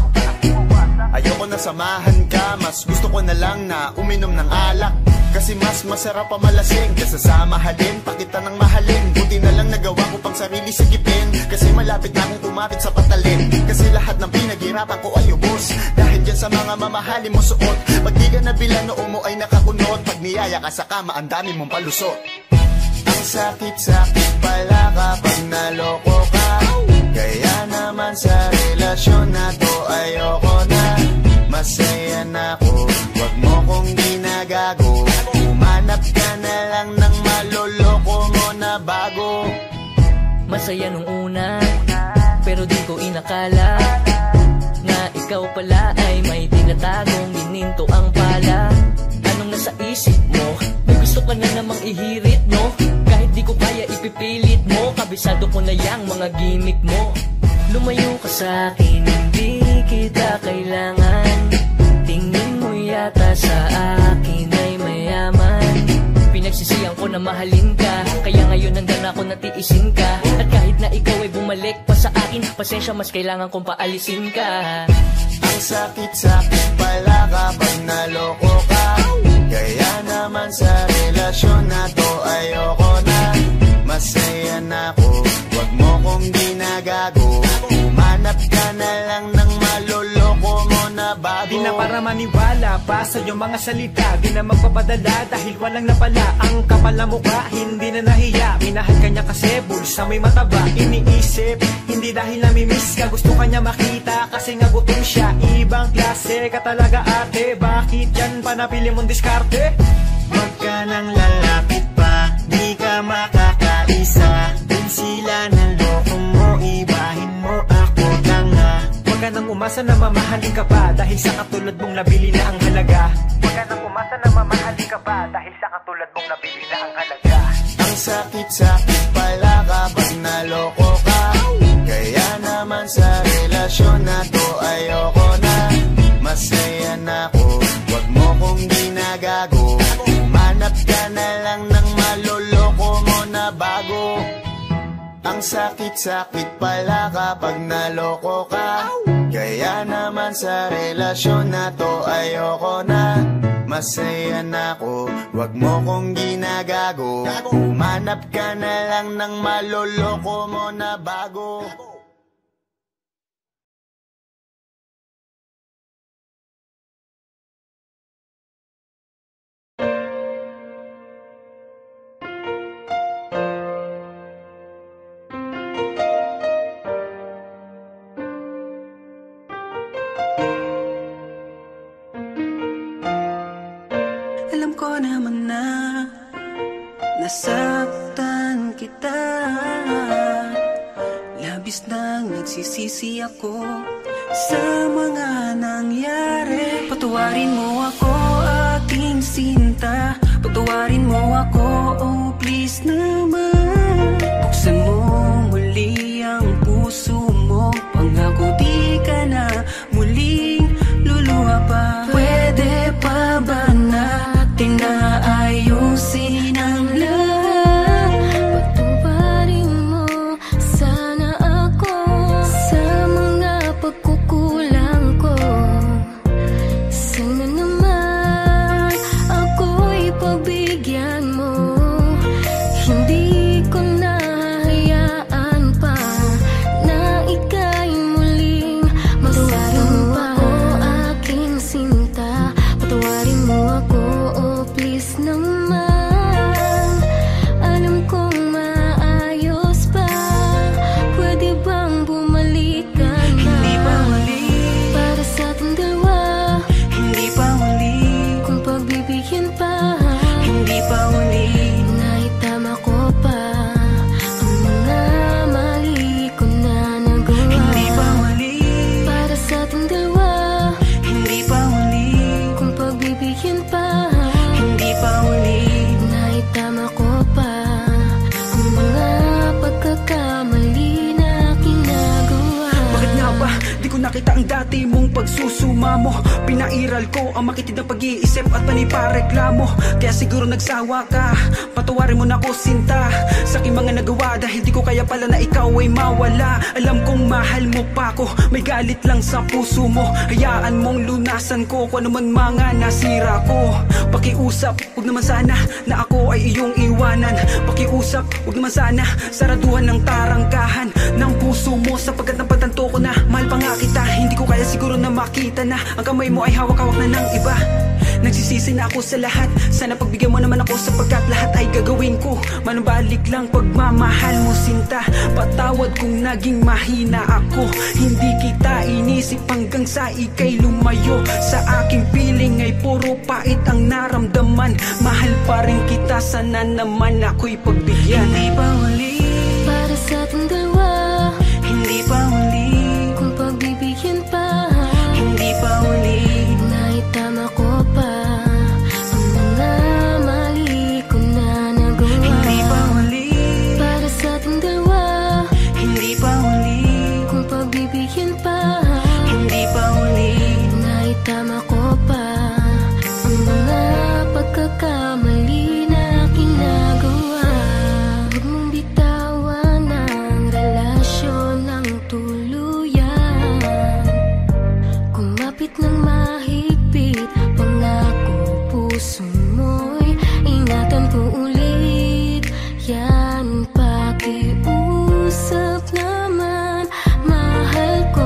Ayoko na samahan ka, mas gusto ko na lang na uminom ng alak. Kasi mas masarap pa malasing kaysa sa mahalin, pa kita ng mahalin. Buti na lang nagawa ko pang sarili sigipin. Kasi malapit na akong kumapit sa patalin. Kasi lahat ng pinaghirapan ko ay ubos dahil dyan sa mga mamahalin mo suot. Pag di ka nabilan noo mo ay nakakunot. Pag niyaya ka sa kama ang dami mong palusot. Ang sakit-sakit pala kapag naloko ka. Kaya naman sa relasyon na to ayoko na. Masaya na ako, wag mo kong ginagago. Umanap ka na lang ng maloloko mo na bago. Masaya nung una, pero di ko inakala na ikaw pala ay may tinatagong gininto ang pala. Anong nasa isip mo? May gusto ka na namang ihirit, no? Kahit di ko kaya ipipilit mo, kabisado ko na yang mga gimmick mo. Lumayo ka sa'kin, hindi kita kailangan. Tingin mo yata sa akin ay mayaman. Pinagsisiyan ko na mahalin ka, kaya ngayon hanggang ako natiisin ka. At kahit na ikaw ay bumalik pa sa akin, pasensya mas kailangan kong paalisin ka. Ang sakit-sakit pala kapag naloko ka. Kaya naman sa relasyon na to ayoko na. Masaya na ako, wag mo kong ginagago. Manap ka na lang ng maloloko mo na bago. Di na para maniwala pa sa iyong mga salita. Di na magpapadala dahil walang napala. Ang kapal na mukha, hindi na nahiya. Minahal ka niya kasi bulsa may mataba. Iniisip, hindi dahil namimiss ka. Gusto ka niya makita kasi nga gutom siya. Ibang klase ka talaga ate. Bakit yan pa napili mong diskarte? Wag ka nang lalapit pa, di ka makakaisa. Din sila ng loko mo, ibahin mo ako tanga. Wag ka nang umasa na mamahalin ka pa, dahil sa katulad mong nabili na ang halaga. Wag ka nang umasa na mamahalin ka pa, dahil sa katulad mong nabili na ang halaga. Ang sakit-sakit pala kapag naloko ka. Kaya naman sa relasyon na to ayoko na. Masaya na ako, wag mo kong ginagago. Manap ka na lang ng maloloko mo na bago. Ang sakit-sakit pala kapag naloko ka. Kaya naman sa relasyon na to ayoko na. Masaya na ako, wag mo kong ginagago. Umanap ka na lang ng maloloko mo na bago. Alam ko naman na nasaktan kita. Labis nang nagsisisi ako sa mga nangyari. Patawarin mo ako, aking sinta. Patawarin mo ako, oh please naman. Buksan mo muli ang puso mo. Pangako di ka na muling luluha pa. Pwede pa ba natin na ayusin ang lahat? Patuparin mo sana ako sa mga pagkukulang ko. Sana naman ako'y pagbigyan mo. Hindi ko nahahayaan pa na ika'y muling masayang pa. Aking sinta, patawarin mo ako, oh please naman. Alam kong maayos pa. Pwede bang bumalik ka na? kita ang dati mong pagsusuma mo. Pinairal ko ang makitid ng pag-iisip at panipareklamo. Kaya siguro nagsawa ka, patawarin mo na ako sinta sa aking mga nagawa, dahil di ko kaya pala na ikaw ay mawala. Alam kong mahal mo pa ako, may galit lang sa puso mo. Hayaan mong lunasan ko kung ano man mga nasira ko. Pakiusap, huwag naman sana na ako ay iyong iwanan. Pakiusap, huwag naman sana saraduhan ng tarangkahan ng puso mo, sapagkat napagtanto ko na mahal pa nga kita. Hindi ko kaya siguro na makita na ang kamay mo ay hawak-hawak na ng iba. Nagsisisi na ako sa lahat, sana pagbigyan mo naman ako, sapagkat lahat ay gagawin ko. Manubalik lang pagmamahal mo sinta. Patawad kung naging mahina ako, hindi kita inisip hanggang sa ika'y lumayo. Sa aking piling ay puro pait ang naramdaman. Mahal pa rin kita, sana naman ako'y pagbigyan. Hindi pa huli para sa ating dalawa, hindi pa huli kung pagbibigyan pa, hindi pa huli naitama ko pa ang mga mali ko na nagawa. Hindi pa huli para sa ating dalawa, hindi pa huli kung pagbibigyan pa, hindi pa huli naitama ko pa ang mga pagkakamali na ginagawa. Huwag mong bitawan ang relasyon ng tuluyan. Kumapit ng mahigpit, pangako puso mo'y ingatan ko ulit. Yan, pakiusap naman, mahal ko.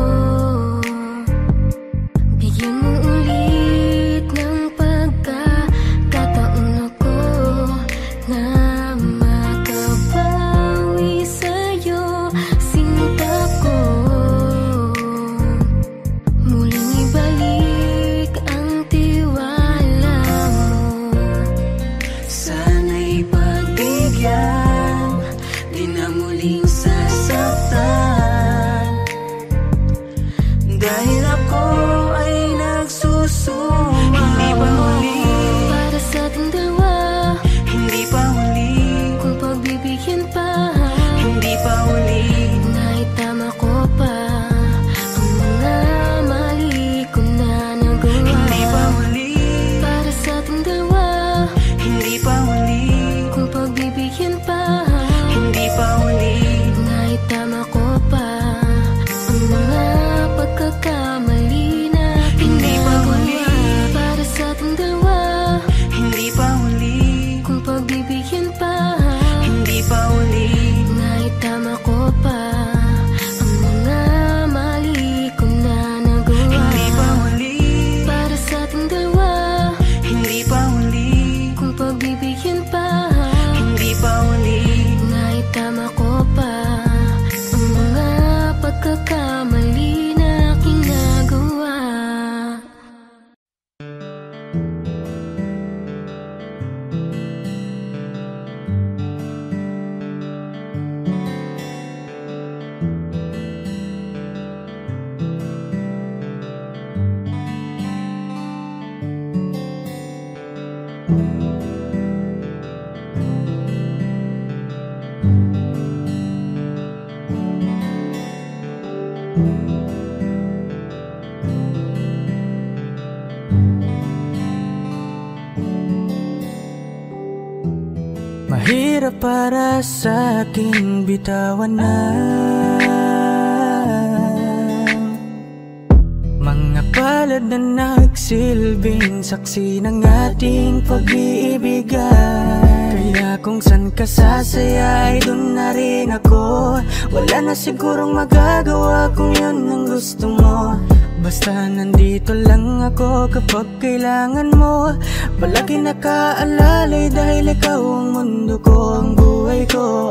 Bigyan mo ulit ng pagkakataon ako na makabawi sa'yo, sinta ko. Muling ibalik ang tiwala mo. sana'y pagbigyan, di na muling sasaktan. Dahil ako ay nagsusuma. Hindi pa huli Para sa ating dalawa, hindi pa huli kung pagbibigyan pa, hindi pa huli naitama ko pa ang mga mali ko na nagawa. hindi pa huli Para sa ating dalawa, hindi pa huli kung pagbibigyan pa, hindi pa huli naitama ko pa ang mga pagkakamali na Hindi pa huli. ginagawa. Para sa ating dalawa, hindi pa huli kung pagbibigyan pa, hindi pa huli naitama ko pa ang mga mali ko na nagawa. hindi pa huli Para sa ating dalawa, hindi pa huli kung pagbibigyan pa, hindi pa huli naitama ko pa ang mga pagkakamali na aking nagawa. Mahirap para sa akin bitawan na mga palad na nagsilbing saksi ng ating pag-iibigan. Kaya kung san ka sasaya ay dun na rin ako. Wala na sigurong magagawa kung yun ang gusto mo. Basta nandito lang ako kapag kailangan mo. Palagi nakaalalay dahil ikaw ang mundo ko, ang buhay ko.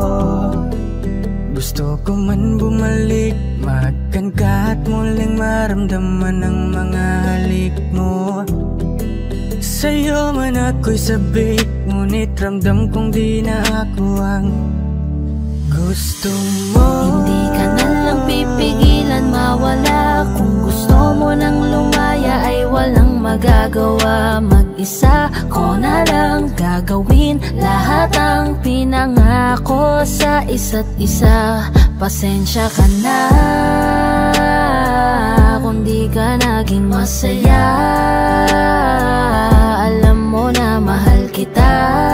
Gusto ko man bumalik, makan ka at muling maramdaman ang mga halik mo. Sa'yo man ako'y sabik, ngunit ramdam kong di na ako ang gusto mo. Hindi ka na lang pipigilan mawala. Kung gusto mo nang lumaya ay walang magagawa. Mag-isa ko na lang gagawin lahat ang pinangako sa isa't isa. Pasensya ka na kung di ka naging masaya. Alam mo na mahal kita,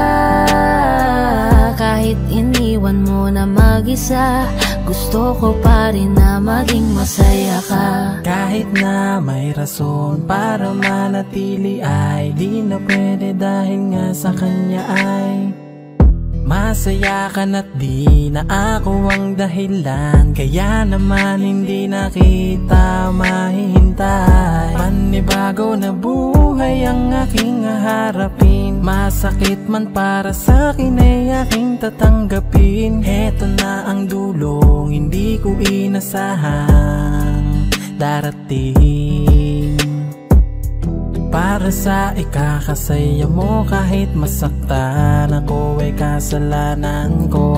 kahit iniwan mo na mag-isa, gusto ko pa rin na maging masaya ka. Kahit na may rason para manatili ay di na pwede dahil nga sa kanya ay masaya ka na't di na ako ang dahilan. Kaya naman hindi na kita mahihintay. Panibago na buhay ang aking haharapin. Masakit man para sa'kin ay aking tatanggapin. Heto na ang dulong hindi ko inasahang darating. Para sa ikakasaya mo kahit masaktan ako ay kasalanan ko.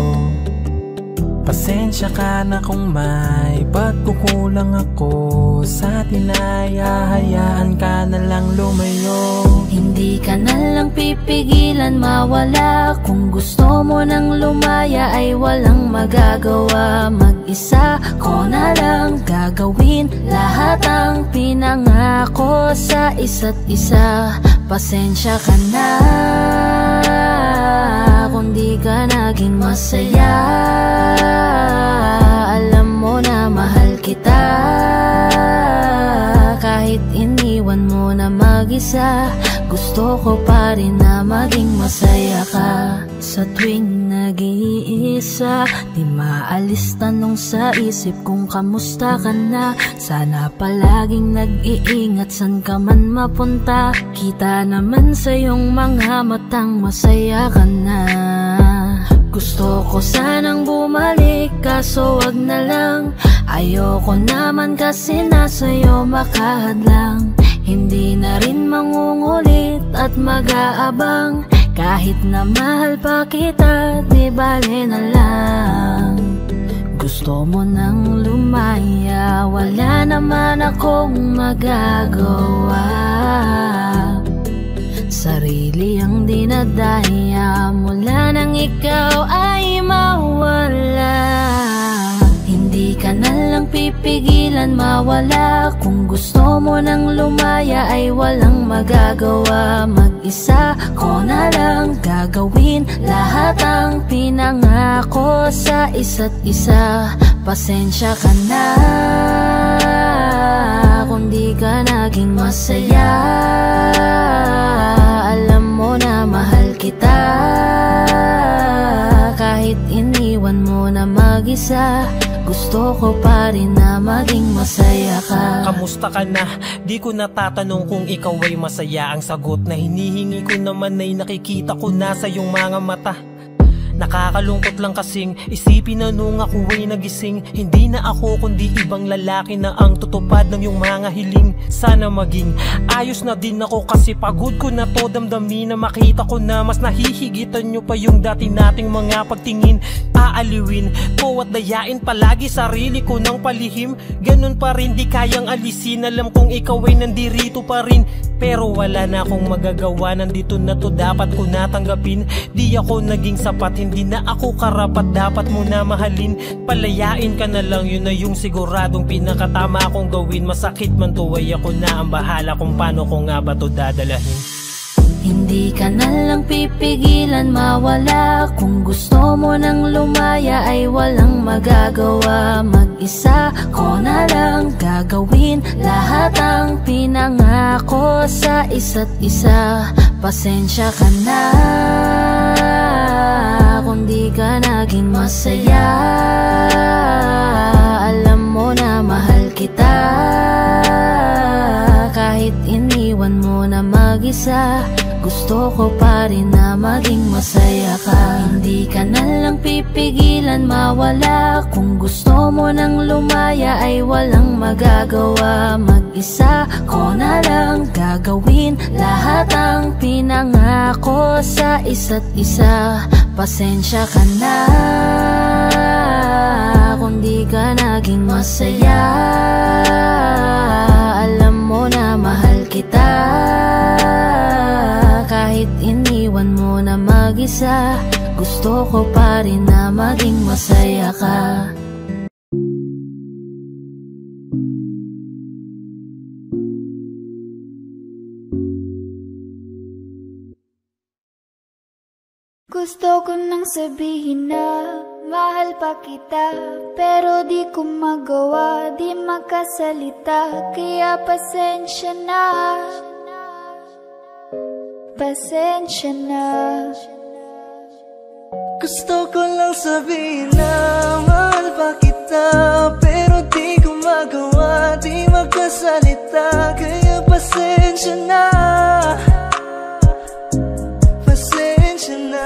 Pasensya ka na kung may pagkukulang ako sa atin ay hahayaan ka na lang lumayo. Hindi ka na lang pipigilan mawala. Kung gusto mo nang lumaya ay walang magagawa. Mag-isa ko na lang gagawin lahat ang pinangako sa isa't isa. Pasensya ka na kung di ka naging masaya. Alam mo na mahal kita, kahit iniwan mo na mag-isa, gusto ko pa rin na maging masaya ka. Sa tuwing nag-iisa, di maalis tanong sa isip kung kamusta ka na. Sana palaging nag-iingat san ka man mapunta. Kita naman sa iyong mga matang masaya ka na. Gusto ko sanang bumalik kaso wag na lang. Ayoko naman kasi nasa'yo makahadlang. Hindi na rin mangungulit at mag-aabang. Kahit na mahal pa kita, di bale na lang. Gusto mo nang lumaya, wala naman akong magagawa. Sarili ang dinadaya, mula nang ikaw ay mawala. Hindi ka na lang pipigilan mawala. Kung gusto mo nang lumaya ay walang magagawa. Mag-isa ko na lang gagawin lahat ang pinangako sa isa't isa. Pasensya ka na kung di ka naging masaya. Alam mo na mahal kita, kahit iniwan mo na mag-isa, gusto ko pa rin na maging masaya ka. Kamusta ka na? Di ko natatanong kung ikaw ay masaya. Ang sagot na hinihingi ko naman ay nakikita ko na sa iyong mga mata. Nakakalungkot lang kasing isipin na nung ako ay nagising, hindi na ako kundi ibang lalaki na ang tutupad ng iyong mga hiling. Sana maging ayos na din ako kasi pagod ko na to damdamin na makita ko na mas nahihigitan nyo pa yung dati nating mga pagtingin. Aaliwin ko at dayain palagi sarili ko ng palihim. Ganun pa rin di kayang alisin. Alam kong ikaw ay nandirito pa rin, pero wala na akong magagawa. Nandito na to, dapat ko natanggapin. Di ako naging sapat, hindi na ako karapat, dapat mo na mahalin. Palayain ka na lang, yun na yung siguradong pinakatama kong gawin. Masakit man to ay ako na ang bahala kung paano ko nga ba to dadalahin. Hindi ka na lang pipigilan mawala. Kung gusto mo nang lumaya ay walang magagawa. Mag-isa ko na lang gagawin lahat ang pinangako sa isa't isa. Pasensya ka na kung di ka naging masaya. Alam mo na mahal kita, kahit iniwan mo na mag-isa, gusto ko pa rin na maging masaya ka. Hindi ka na lang pipigilan mawala. Kung gusto mo nang lumaya ay walang magagawa. Mag-isa ko na lang gagawin lahat ang pinangako sa isa't isa. Pasensya ka na kung di ka naging masaya. Alam mo na mahal kita, kahit iniwan mo na mag-isa, gusto ko pa rin na maging masaya ka. Gusto ko nang sabihin na mahal pa kita, pero di ko magawa, di makasalita. Kaya pasensya na, pasensya na. Gusto ko lang sabihin na mahal pa kita, pero di ko magawa, di makasalita. Kaya pasensya na, pasensya na.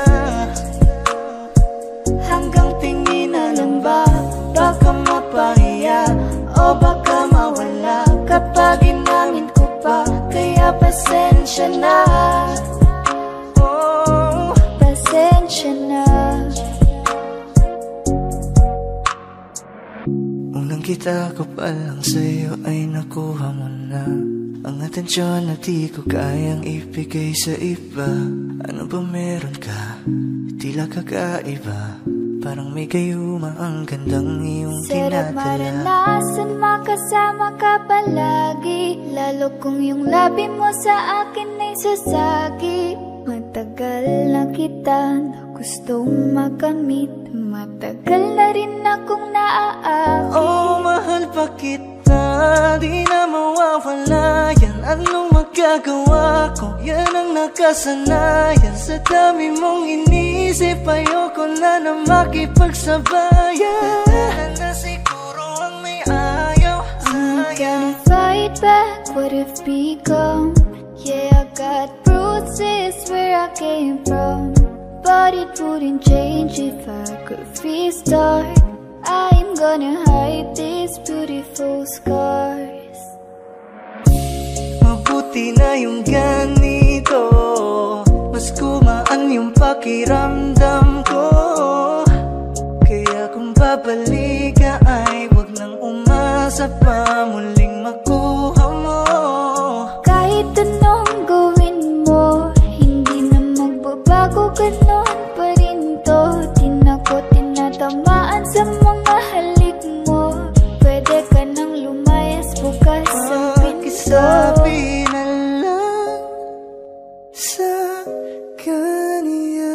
Hanggang tingin na lang ba, baka mapahiya o baka mawala kapag inamin ko pa. Kaya pasensya na, oh, pasensya na. Unang kita ko pa lang sa'yo ay nakuha mo na ang atensyon na di ko kayang ibigay sa iba. Ano ba meron ka? Tila kakaiba, parang may gayuma ang gandang iyong Sarap tinatala. maranasan makasama ka palagi, lalo kung yung labi mo sa akin ay sasagi. Matagal na kita na gustong makamit, matagal na rin akong naaakit. Oh, mahal pa kita, di na mawawala yan. Anong magagawa ko? Yan ang nakasanayan. Sa dami mong inisip, ayoko na na makipagsabayan. Na siguro ang may ayaw. I'm gonna fight back what if become. Yeah, I got bruises where I came from, but it wouldn't change if I could restart. I'm gonna hide these beautiful scars. Mabuti na yung ganito, mas kumaan yung pakiramdam ko. Kaya kung babalik ka ay wag nang umasa pa muling makuha mo. Kahit anong gawin mo, hindi na magbabago, ganon pa rin to. Di na ko tinatamaan sa mga halik mo. Pwede ka nang lumayas bukas sa pinto. Pakisabi na lang sa kanya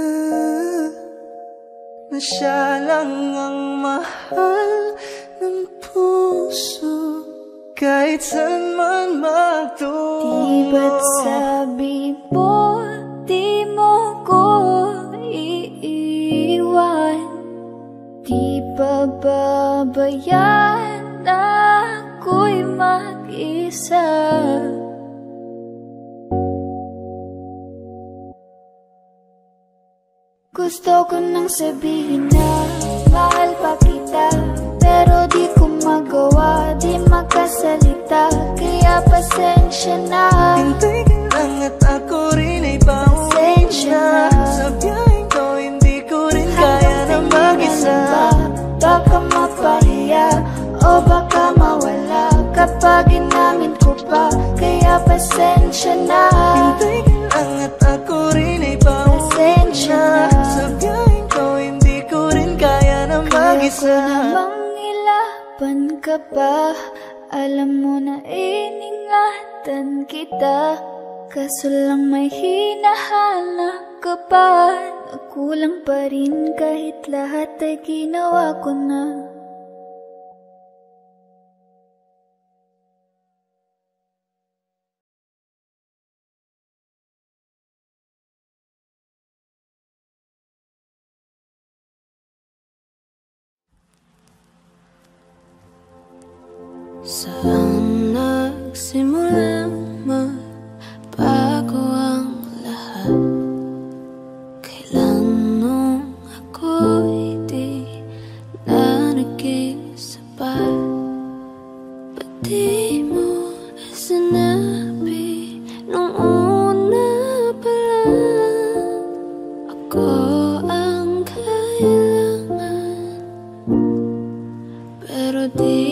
na siya lang ang mahal ng puso, kahit saan man magtungo. Di ba't sabi mo, di mo ko iiwan? Di ba babayaan na ako'y mag-isa? Gusto ko nang sabihin na mahal pa kita, pero di ko magawa, di makasalita. Kaya pasensya na, hintay ka lang at ako rin ay pauwi na. Sa biyaheng to hindi ko rin kaya na mag-isa. Baka mapahiya o baka mawala kapag inamin ko pa. Kaya pasensya na, hintay ka lang at ako rin ay pauwi na. Sa biyaheng to hindi ko rin kaya na mag-isa. Kaya ko namang ilaban ka pa, alam mo na iningatan kita. Kaso lang may hinahanap ka pa, nakulang pa rin kahit lahat ay ginawa ko na. Saan nagsimulang magbago ang lahat? Kailan nung ako'y di na naging sapat? Ba't di mo na sinabi nung una pa lang ako ang kailangan, pero di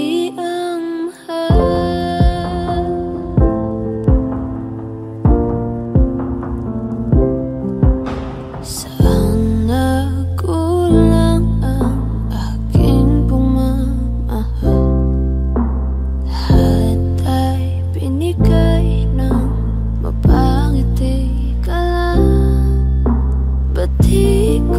Take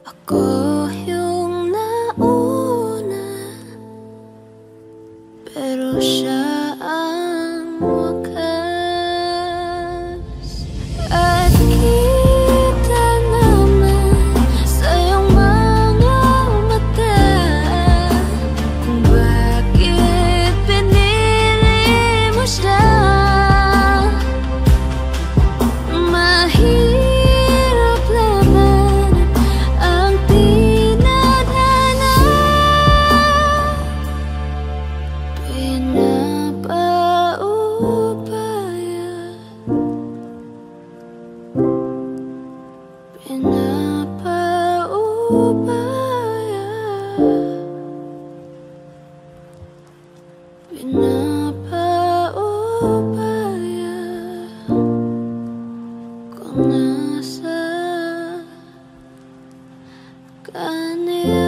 Ako yung nauna, pero siya ang wakas. At kita naman sa iyong mga mata kung bakit pinili mo siya. Mahirap naman ang tinadhana, pinapaubaya, pinapaubaya, pinapaubaya kung nasa kanya.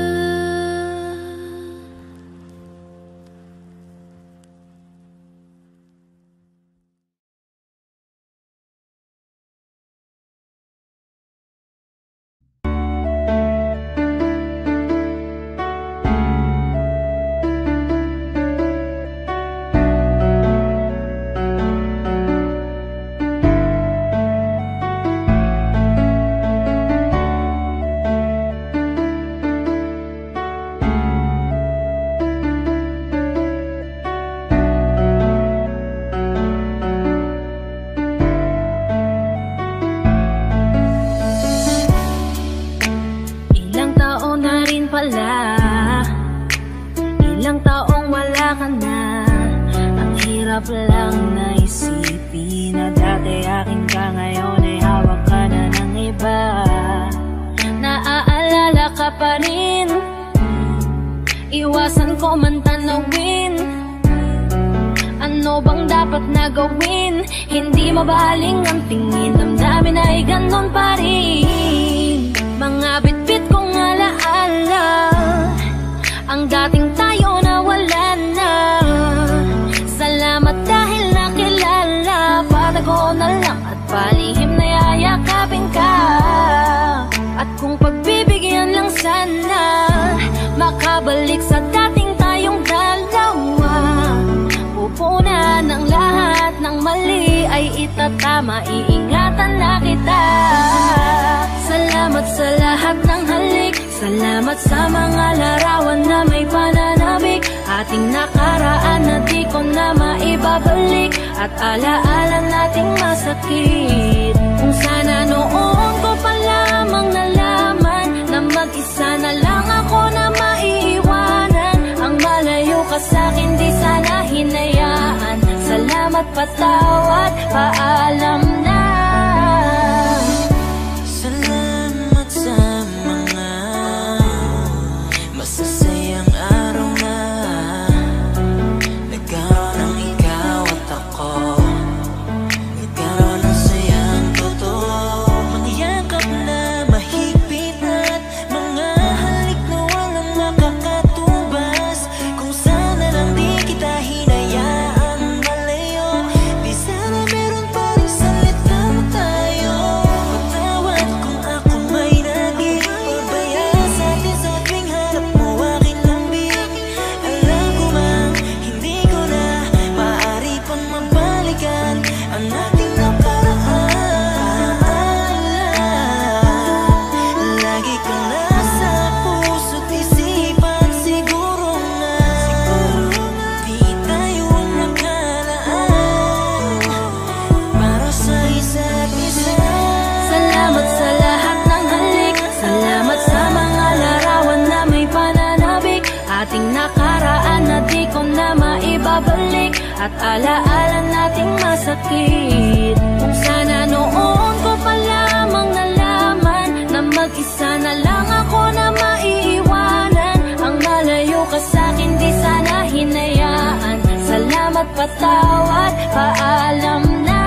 Ilang taon na rin pala, ilang taong wala ka na. Ang hirap lang na isipin na dati akin ka, ngayon ay hawak ka na ng iba. Naaalala ka pa rin, iwasan ko man tanawin. Ano bang dapat na gawin? Hindi mabaling ang tingin, damdamin ay ganon pa rin. Mga bitbit kong alaala, ang dating tayo na wala na. Salamat dahil nakilala, patago na lang at palihim na yayakapin ka. At kung pagbibigyan lang sana, makabalik sa dating tayong dalawa. Pupunan ng lahat ng mali ay itatama, iingatan na kita. Salamat sa lahat ng halik, salamat sa mga larawan na may pananabik. Ating nakaraan na di ko na maibabalik, at alaala nating masakit. Kung sana noon ko pa lamang nalaman na mag-isa na lang ako na maiiwanan. Ang malayo ka sa'kin di sana hinayaan. Salamat, patawad, paalam na. Salamat sa mga masasayang araw na nagkaroon ng ikaw at ako. Nagkaroon ng sayang totoo, mga yakap na mahigpit at mga halik na walang makakatubas. Kung sana lang di kita hinayaan malayo, di sana meron pa rin salita mo tayo. Patawad kung ako may naging pabaya sa atin sa tuwing harap mo aking lambing. Alam ko bang hindi ko na maaari pang mabalikan ang ating nakaraan. Lagi kang nasa puso't isipan, siguro nga di tayo ang nakalaan para sa isa't isa. Salamat sa lahat ng halik, salamat sa mga larawan na may pananabik. Ating nakaraan na di ko na maibabalik, at alaala nating masakit. Kung sana noon ko pa lamang nalaman na mag-isa na lang ako na maiiwanan. Ang malayo ka sa'kin di sana hinayaan. Salamat, patawad, paalam na.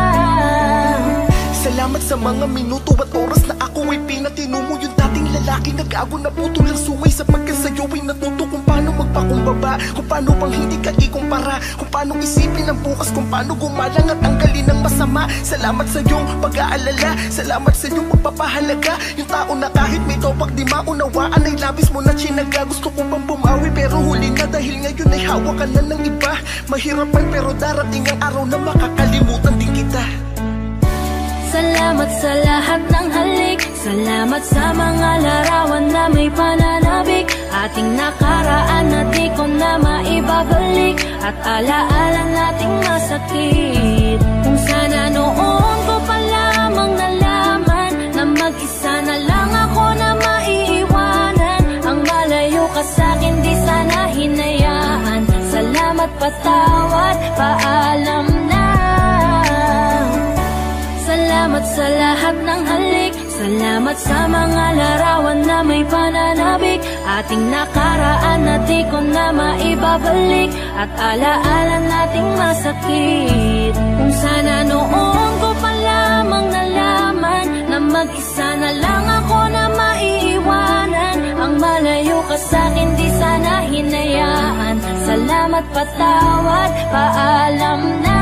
Salamat sa mga minuto at oras na ako ay pinatino mo. Yung dating lalaki nag-ago na puto lang suway, sapagkat sa'yo ay natuto kung paano magpakumbay. baba. Kung paano bang hindi ka ikumpara, kung paano isipin ang bukas, kung paano gumalang at tanggalin ang masama. Salamat sa iyong pag-aalala, salamat sa iyong pagpapahalaga. Yung tao na kahit may topak di maunawaan ay labis mo na chinaga. Gusto ko bang bumawi pero huli na dahil ngayon ay hawak ka na ng iba. Mahirap man pero darating ang araw na makakalimutan din kita. Salamat sa lahat ng halik, salamat sa mga larawan na may pananabik. Ating nakaraan na di ko na maibabalik, at alaala nating masakit. Kung sana noon ko pa lamang nalaman na mag-isa na lang ako na maiiwanan. Ang malayo ka sa'kin di sana hinayaan. Salamat, patawad, paalam na. Salamat sa lahat ng halik, salamat sa mga larawan na may pananabik. Ating nakaraan na di ko na maibabalik, at alaala nating masakit. Kung sana noon ko pa lamang nalaman na mag-isa na lang ako na maiiwanan. Ang malayo ka sa'kin di sana hinayaan. Salamat, patawad, paalam na.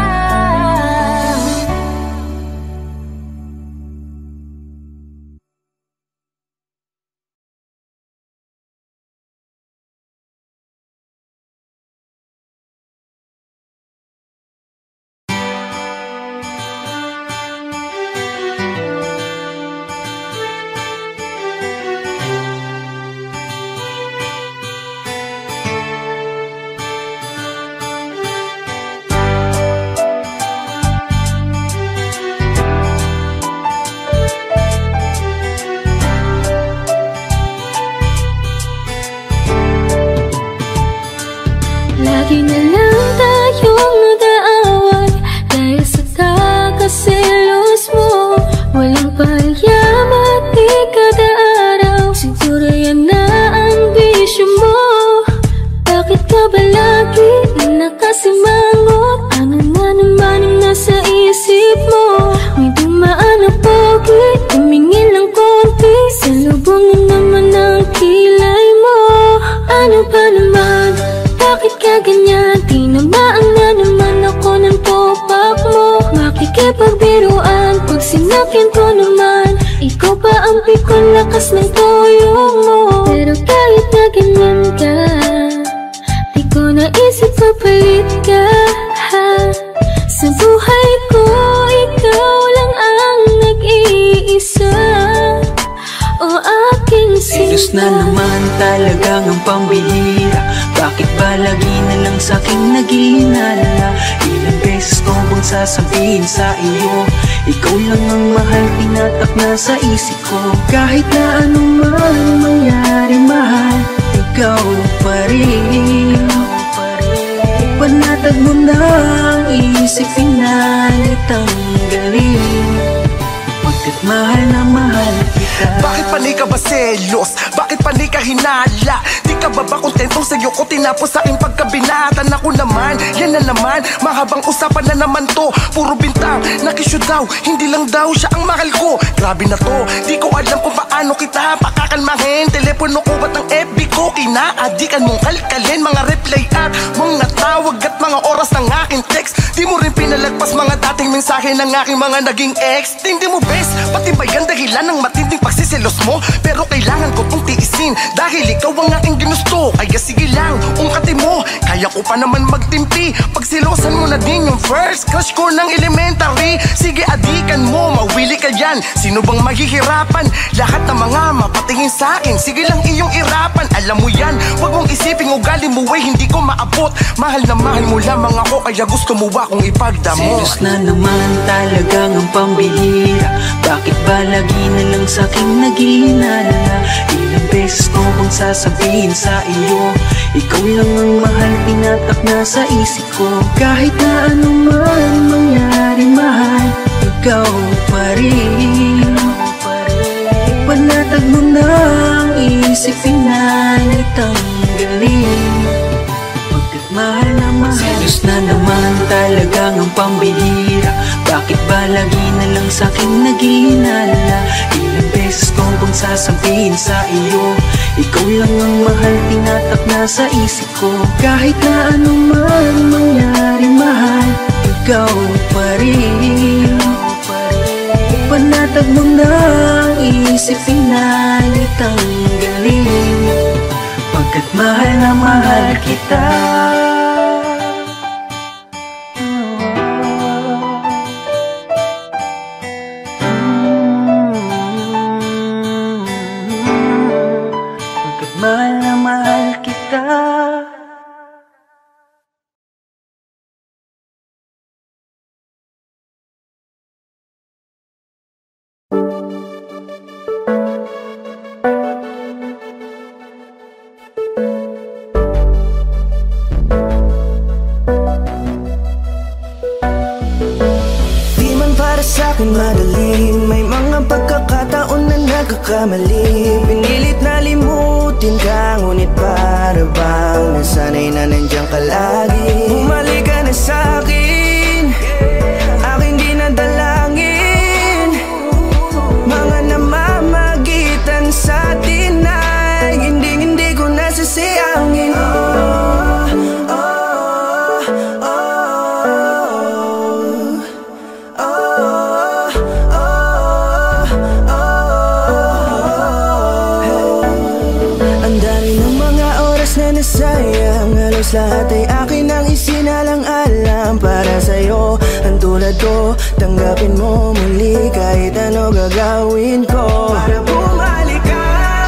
Lagi na lang tayong nag-aaway dahil sa kakaselos mo. Walang payamat di kada araw, siguro yan na ang bisyo mo. Bakit ka ba lagi nakasimangot? Ano na naman ang nasa isip mo? May dumaan na pogi, tumingin lang konti, salubong na naman ang kilay mo. Ano ba naman? Bakit ka ganyan? Tinamaan na naman ako ng topak mo. Makikipagbiruan pag sinakyan ko naman, ikaw pa ang pikon lakas ng tuyong mo. Pero kahit na ganyan ka, di ko naisip papalit ka. Sa buhay ko, ikaw lang ang nag-iisa. O aking sinta. Selos na naman talagang ang pambihira. Bakit ba lagi na lang sa'king naghihinala? Ilang beses ko bang sasabihin sa iyo, ikaw lang ang mahal, tinatak na sa isip ko. Kahit na anuman mangyari mahal, ikaw pa rin. Panatag mo na ang isip, pinalit ang galing. Pagkat mahal na mahal kita. Bakit panay ka ba selos? Bakit panay ka hinala? Di ka ba kontentong sa'yo ko tinapos sa aking pagkabinatan? Ako naman, yan na naman, mahabang usapan na naman to. Puro bintang, nakisyo daw, hindi lang daw siya ang mahal ko. Grabe na to, di ko alam kung paano kita pakakalmahin. Telepono ko at ang FB ko, kinaadikan mong kalkalin. Mga reply at mga tawag at mga oras ng aking text. Di mo rin pinalagpas mga dating mensahe ng aking mga naging ex. Hindi mo best, pati ba yan dahilan ng matinding pagsiselos mo? Pero kailangan ko tong tiisin dahil ikaw ang aking ginusto. Kaya sige lang, ungkatin mo, kaya ko pa naman magtimpi. Pagsilosan mo na din yung first crush ko ng elementary. Sige adikan mo, mawili ka yan. Sino bang maghihirapan? Lahat ng mga mapatingin sa akin, sige lang iyong irapan. Alam mo yan, wag mong isipin ugali mo ay hindi ko maabot. Mahal na mahal mo lamang ako, kaya gusto mo akong ipagdamot. Selos na naman talagang ang pambihira. Bakit ba lagi na lang sa'king naghihinala? Ilang beses ko bang sasabihin sa iyo, ikaw lang ang mahal, tinatak na sa isip ko. Kahit na anuman mangyari mahal, ikaw pa rin. Panatag mo na ang isip, pinalit ang galing. Pagkat mahal na mahal. Selos na naman talagang ang pambihira. Bakit ba lagi na lang sa'king naghihinala? Ilang beses ko bang sasabihin sa iyo. Ikaw lang ang mahal, tinatak na sa isip ko. Kahit na anuman mangyari mahal, ikaw pa rin. Panatag mo na ang isip, pinalit ang galing, pagkat mahal na mahal kita. Pagkat mahal na mahal kita. Madali, may mga pagkakataon na nagkakamali. Pinilit na limutin ka, ngunit para bang nasanay na nandiyan ka lagi. Bumalik ka na sa'kin, aking dinadalangin. Mga namamagitan sa atin ay hindi ko nasasayangin. Sayang, halos lahat ay akin ang isinalang-alam para sa'yo. Ang tulad ko, tanggapin mo muli kahit ano gagawin ko. Para bumalik ka,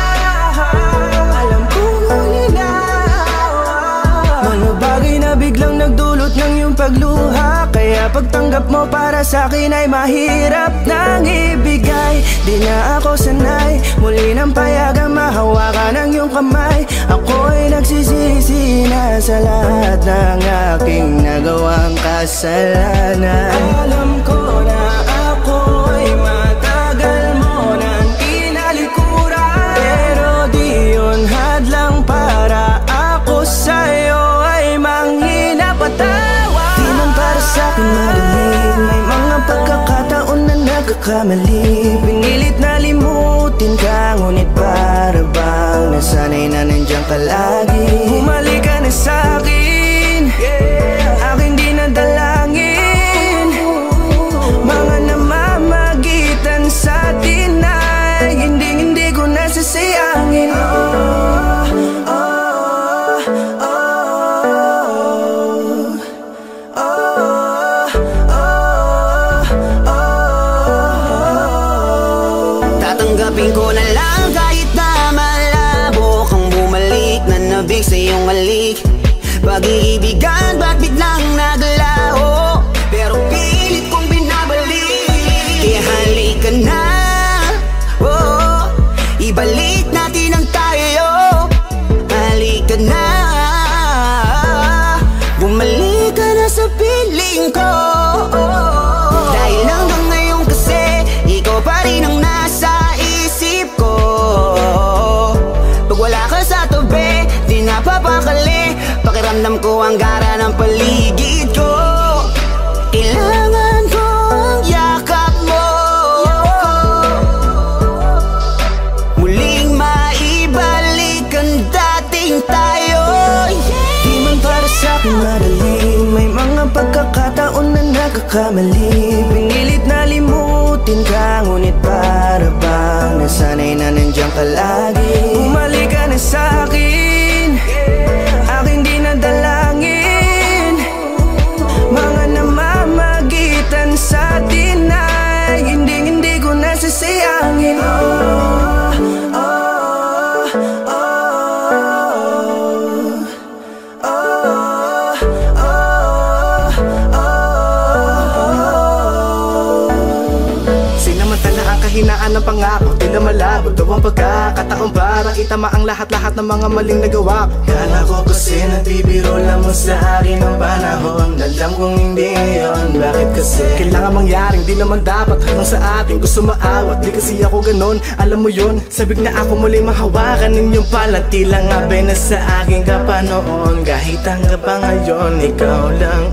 alam kong ulinaw. Mga bagay na biglang nagdulot ng iyong pagluha, kaya pagtanggap mo para sa'kin ay mahirap nang ibigay. Di na ako sanay, muli nang payagang mahawakan ang iyong kamay. Ako'y nagsisisi na sa lahat ng aking nagawang kasalanan. Alam ko na ako'y matagal mo nang tinalikuran, pero di yun hadlang para ako sa'yo ay manghina patawa. Di man para sa'kin madali, may mga pagkakataon na nagkakamali. Pinilit na limutin ka, ngunit para bang nasanay na nandiyan ka lagi. Bumalik ka na sa'kin, aking dinadalangin. Mga namamagitan sa atin ay hindi ko nasasayangin. Tatanggapin ko na lang kahit na malabo kang bumalik na nabig sa iyong halik. Pag-iibigan ba't biglang naglaho, pero pilit kong binabalik. Kaya halika na, oh, ibalik natin ang tayo. Halika na, bumalik ka na sa piling ko. Dahil hanggang ngayon kasi ikaw pa rin ang nasa isip ko. Pag wala ka sa tabi, di napapakali. Pakiramdam ko ang gara ng paligid ko. Kailangan ko ang yakap mo, muling maibalik ang dating tayo. Di man para sa'kin madali, may mga pagkakataon na nagkakamali. Pinilit na limutin ka, ngunit para bang nasanay na nandiyan ka lagi. Bumalik ka na sa'kin, aking dinadalangin. Mga namamagitan sa atin ay hindi ko nasasayangin. Hinaan ng pangako, di na malabo daw ang pagkakataon para itama ang lahat-lahat ng mga maling nagawa ko. Kala ko kasi nagbibiro lamang sa akin ang panahon. Alam kong hindi yun, bakit kasi kailangan mangyaring di naman dapat hanggang sa ating gusto maawat. Di kasi ako ganon, alam mo yun. Sabik na ako muli mahawakan ninyong palati lang abe na sa aking kapanoon. Kahit hanggang pa ngayon, ikaw lang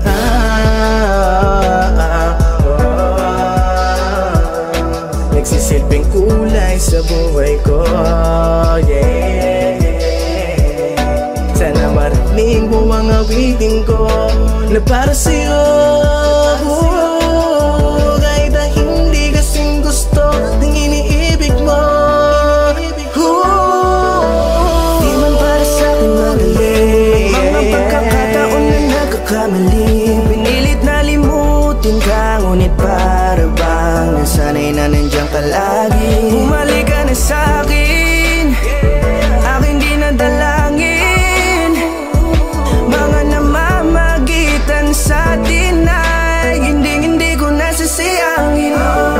magsisilbing kulay sa buhay ko. Yeah. Sana marinig mo ang awitin ko na para sa'yo. Kahit na hindi kasing gusto ng iniibig mo. Di man para sa'kin magaling mga pagkakataon na nagkakamali. Pinilit na limutin ka, ngunit para bang nasanay na nandiyan ka lagi. Bumalik ka na sa'kin, aking di nadalangin. Mga namamagitan sa atin ay hindi ko nasasayangin.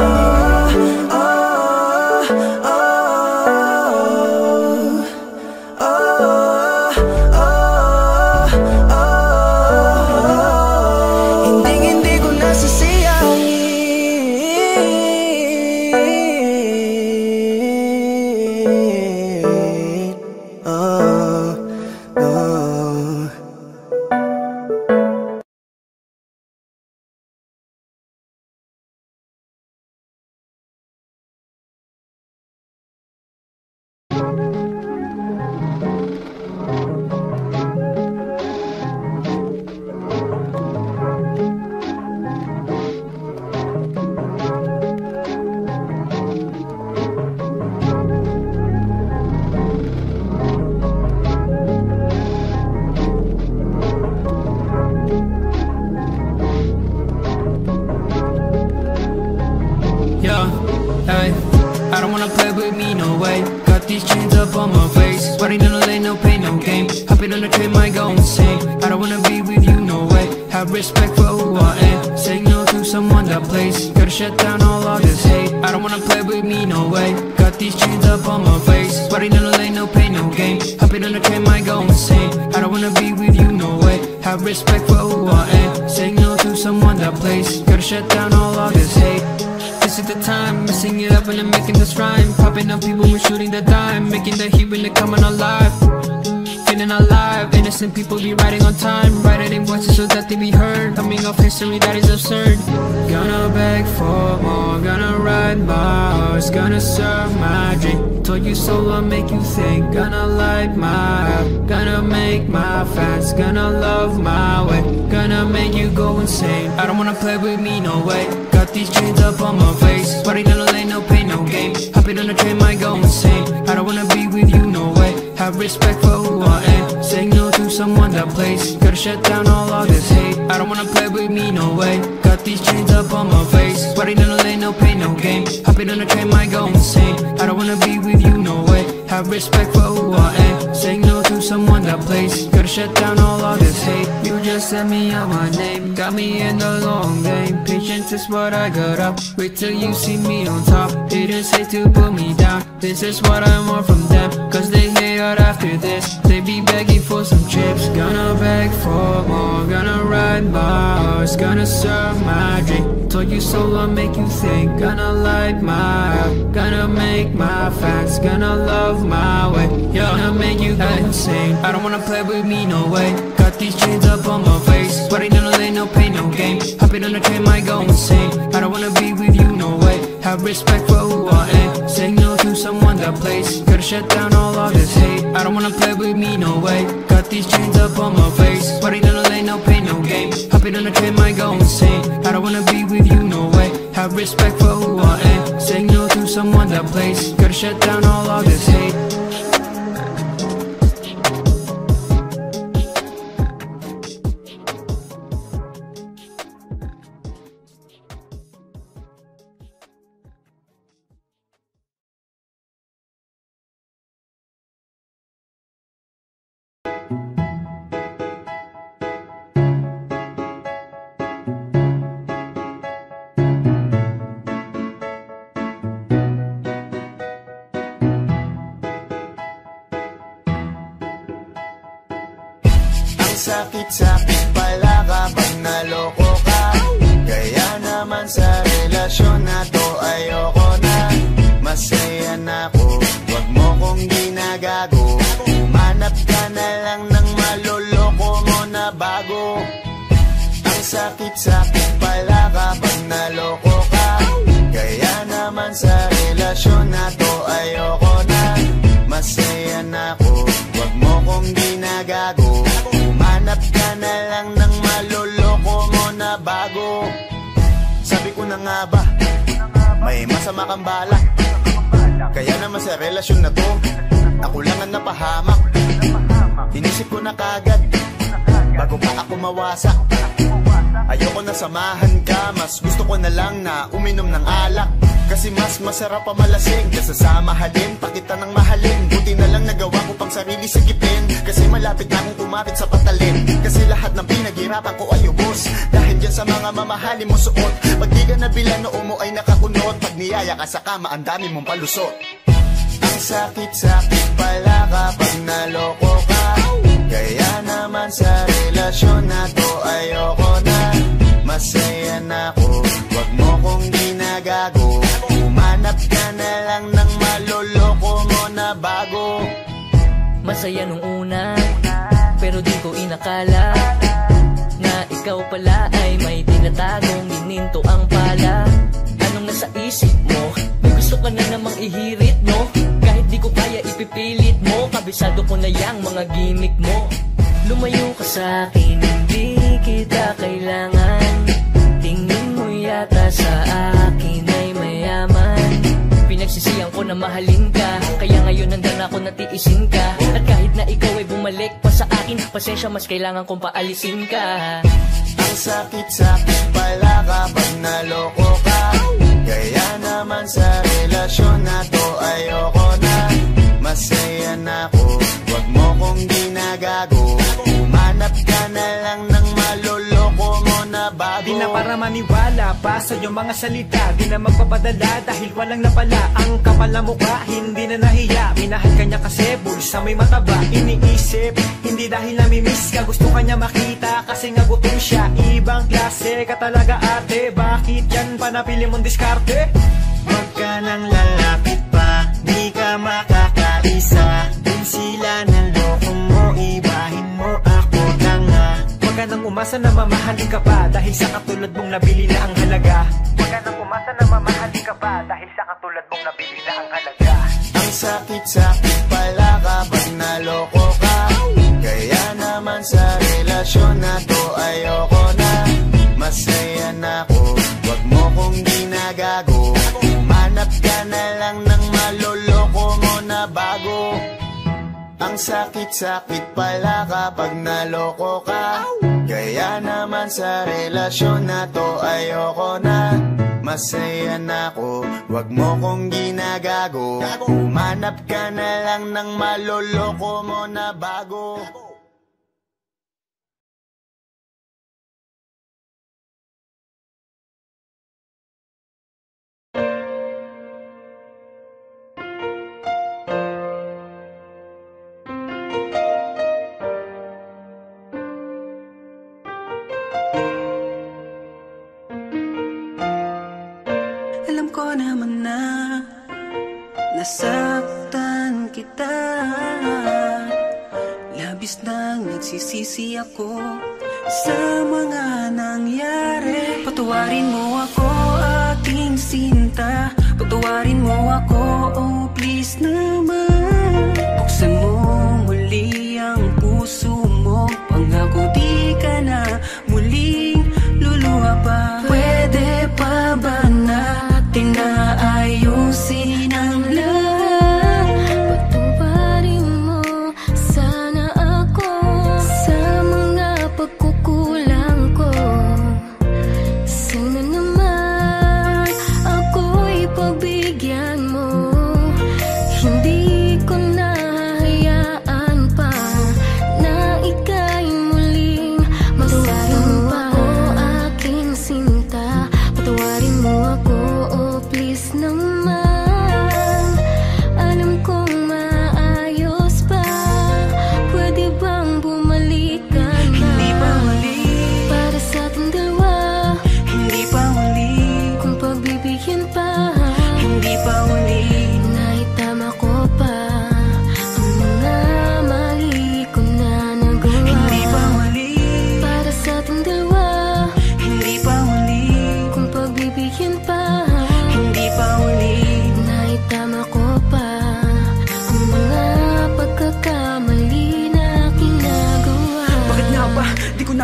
Hindi ko nasasayangin. Hey, I don't wanna play with me, no way. Got these chains up on my face. Sweating in the lane, no pain, no game. Hopping on the train, might go insane. I don't wanna be with you, no way. Have respect for who I am. Saying no to someone that plays. Gotta shut down all of this hate. I don't wanna play with me, no way. Got these chains up on my face. Sweating in the lane, no pain, no game. Hopping on the train, might go insane. I don't wanna be with you, no way. Have respect for who I am. Saying no to someone that plays. Gotta shut down all of this hate. This is the time, messing it up and I'm making this rhyme. Popping up people, we're shooting the dime. Making the heat when they coming alive. Feeling alive, innocent people be riding on time. Writing in voices so that they be heard. Coming off history that is absurd. Gonna beg for more, gonna ride my horse. Gonna serve my drink, told you so I'll make you think. Gonna light my up, gonna make my fans. Gonna love my way, gonna make you go insane. I don't wanna play with me, no way. Got these chains up on my face. Sweating in the lane, no pain, no game. Hopping on the train, might go insane. I don't wanna be with you, no way. Have respect for who I am. Saying no to someone that plays. Gotta shut down all of this hate. I don't wanna play with me, no way. Got these chains up on my face. Sweating in the lane, no pain, no game. Hopping on the train, might go insane. I don't wanna be with you, no way. Have respect for who I am. Saying no to someone that plays. Gotta shut down all of this hate. You just sent me out my name, got me in the long game. Patience is what I got up. Wait till you see me on top. Haters hate to put me down. This is what I want from them, cause they hate out after this. They be begging for some chips. Gonna beg for more, gonna ride my horse. Gonna serve my drink, told you so I'll make you think. Gonna light my up, gonna make my fans. Gonna love my way, gonna make you go insane. I don't wanna play with me, no way. Got these chains up on my face. Sweating in the lane, no pain, no game. Hopping on the train, might go insane. I don't wanna be with you, no way. Have respect for who I am. Saying no to someone that plays. Gotta shut down all of this hate. I don't wanna play with me, no way. Got these chains up on my face. Sweating in the lane, no pain, no game. Hopping on the train, might go insane. I don't wanna be with you, no way. Have respect for who I am. Saying no to someone that plays. Gotta shut down all of this hate. Sakit-sakit pala kapag naloko ka. Kaya naman sa relasyon na to ayoko na. Masaya na ako, wag mo kong ginagago. Umanap ka na lang ng maloloko mo na bago. Ang sakit-sakit pala kapag naloko ka. Kaya naman sa relasyon relasyon na to ayoko na. Masaya na ako, wag mo kong ginagago. Humanap ka na lang ng maloloko mo na bago. Sabi ko na nga ba, may masama kang balak. Kaya naman sa relasyon na to, ako lang ang napahamak. Inisip ko na kagad, bago pa ako mawasak. Ayoko na samahan ka, mas gusto ko na lang na uminom ng alak. Kasi mas masarap pa malasing kaysa sa mahalin, pakita ng mahalin. Buti na lang nagawa ko pang sarili sigipin, kasi malapit na akong kumapit sa patalin. Kasi lahat ng pinaghirapan ko ay ubos, dahil dyan sa mga mamahalin mo suot. Pag di ka nabilan, noo mo ay nakakunot. Pag niyaya ka sa kama, ang dami mong palusot. Ang sakit-sakit pala kapag naloko ka. Kaya naman sa relasyon na to ayoko na. Masaya na ako, wag mo kong ginagago. Humanap ka na lang ng maloloko mo na bago. Masaya nung una, pero di ko inakala na ikaw pala ay may tinatagong gininto ang pala. Anong nasa isip mo? May gusto ka na namang ihirit, no? Kahit di ko kaya ipipilit mo, kabisado ko na yang mga gimmick mo. Lumayo ka sa akin, hindi kita kailangan. Tingin mo yata sa akin ay mayaman. Pinagsisiyan ko na mahalin ka, kaya ngayon nandan ako natiisin ka. At kahit na ikaw ay bumalik pa sa akin, pasensya mas kailangan kong paalisin ka. Ang sakit-sakit pala kapag naloko ka. Kaya naman sa relasyon na to ayoko na. Masaya na ako, wag mo kong ginagago. Humanap ka na lang ng maloloko mo na bago. Di na para maniwala pa sa iyong mga salita. Di na magpapadala dahil walang napala. Ang kapal na mukha, hindi na nahiya. Minahal ka niya kasi bulsa may mataba. Iniisip, hindi dahil namimiss ka. Gusto ka niya makita kasi nga gutom siya. Ibang klase ka talaga ate. Bakit yan pa napili mong diskarte? Wag ka nang lalapit pa, di ka makakaisa. Kung sila naloko mo, ibahin mo ako na nga. Wag ka nang umasa na mamahalin ka pa, dahil sa katulad mong nabili na ang halaga. Wag ka nang umasa na mamahalin ka pa, dahil sa katulad mong nabili na ang halaga. Ang sakit-sakit pala kapag naloko ka. Kaya naman sa relasyon na to ayoko na. Masaya na ako, wag mo kong ginagago. Humanap ka na lang ng maloloko mo na bago. Ang sakit-sakit pala kapag naloko ka. Kaya naman sa relasyon na to ayoko na. Masaya na ako, wag mo kong ginagago. Humanap ka na lang ng maloloko mo na bago. Ko naman na nasaktan kita. Labis nang nagsisisi ako sa mga nangyari. Patawarin mo ako, aking sinta. Patawarin mo ako, oh please naman. Buksan mo muli ang puso mo. Pangako di ka na muling luluha pa. Pwede pa ba na ayusin ang lahat? Patuwarin mo sana ako sa mga pagkukulang ko. Sana naman ako'y pagbigyan mo. Hindi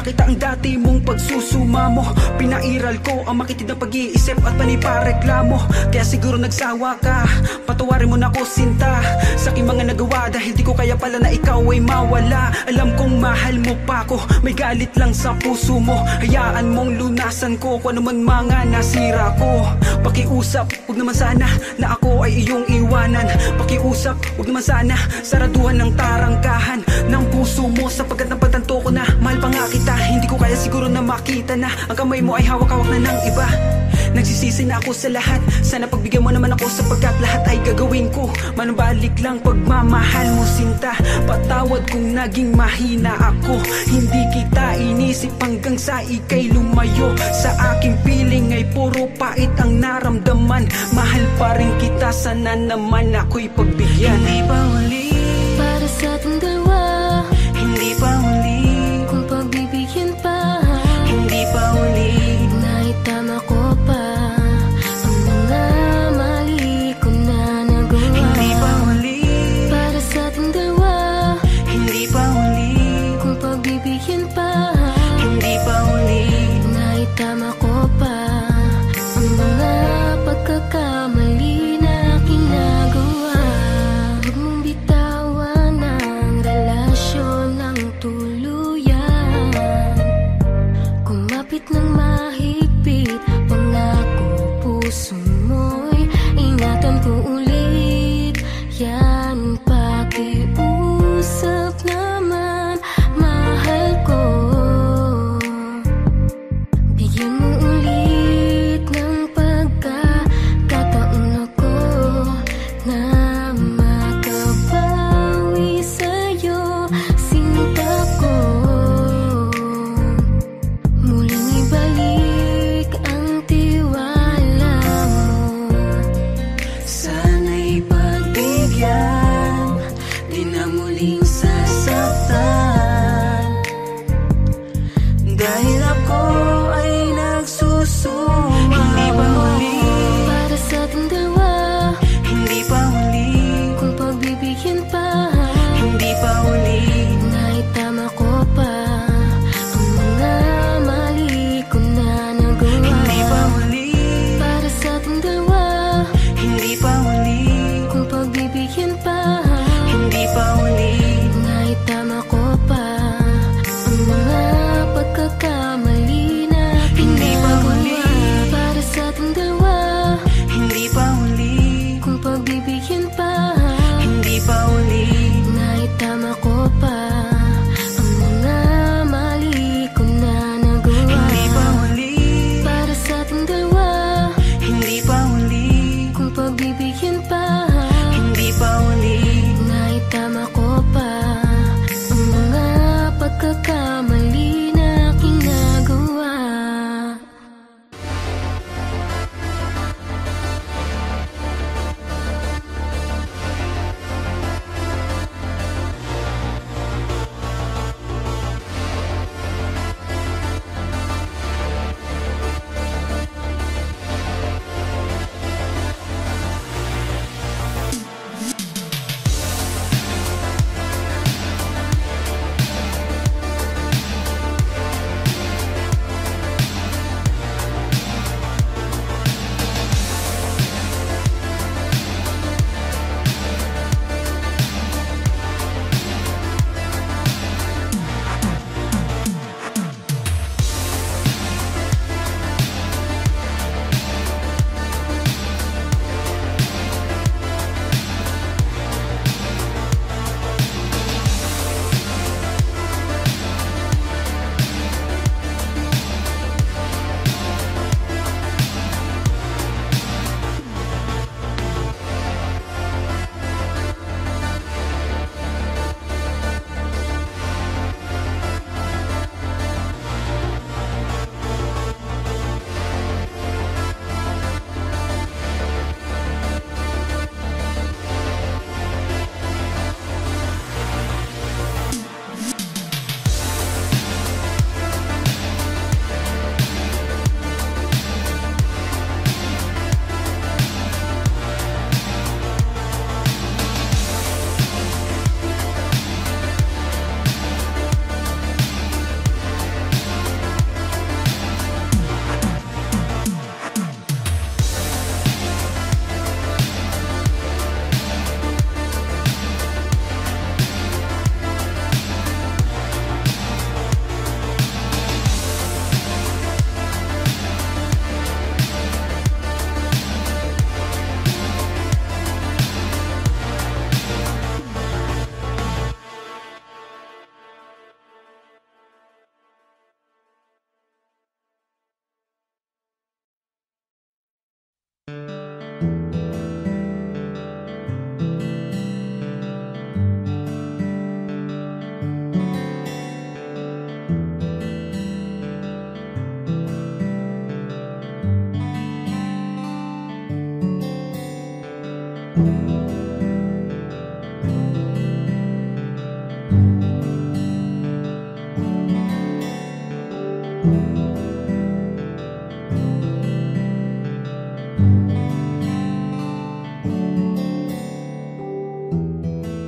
nakita ang dati mong pagsusuma mo. Pinairal ko ang makitid na pag-iisip at panipareklamo. Kaya siguro nagsawa ka, patawarin mo na ako sinta sa aking mga nagawa, dahil di ko kaya pala na ikaw ay mawala. Alam kong mahal mo pa ako, may galit lang sa puso mo. Hayaan mong lunasan ko kung ano man mga nasira ko. Pakiusap, huwag naman sana na ako ay iyong iwanan. Pakiusap, huwag naman sana saraduhan ng tarangkahan ng puso mo, sapagkat napagtanto ko na mahal pa nga kita. Hindi ko kaya siguro na makita na ang kamay mo ay hawak-hawak na ng iba. Nagsisisi na ako sa lahat, sana pagbigyan mo naman ako, sapagkat lahat ay gagawin ko. Manubalik lang pagmamahal mo sinta. Patawad kung naging mahina ako, hindi kita inisip hanggang sa ikay lumayo. Sa aking piling ay puro pait ang naramdaman. Mahal pa rin kita, sana naman ako'y pagbigyan. Hindi pa huli para sa ating dalawa, hindi pa huli kung pagbibigyan pa, hindi pa huli naitama ko pa ang mga mali ko na nagawa. Hindi pa huli para sa ating dalawa, hindi pa huli kung pagbibigyan pa, hindi pa huli naitama ko pa ang mga pagkakamali na aking nagawa. Huwag mong bitawan ang relasyon ng tuluyan. Kumapit ng mahigpit, pangako puso mo'y ingatan ko ulit. Yan pakiusap naman, mahal ko. Bigyan mo ulit ng pagkakataon ako na makabawi sa'yo, sinta ko. Muling ibalik ang tiwala mo. Sana'y pagbigyan din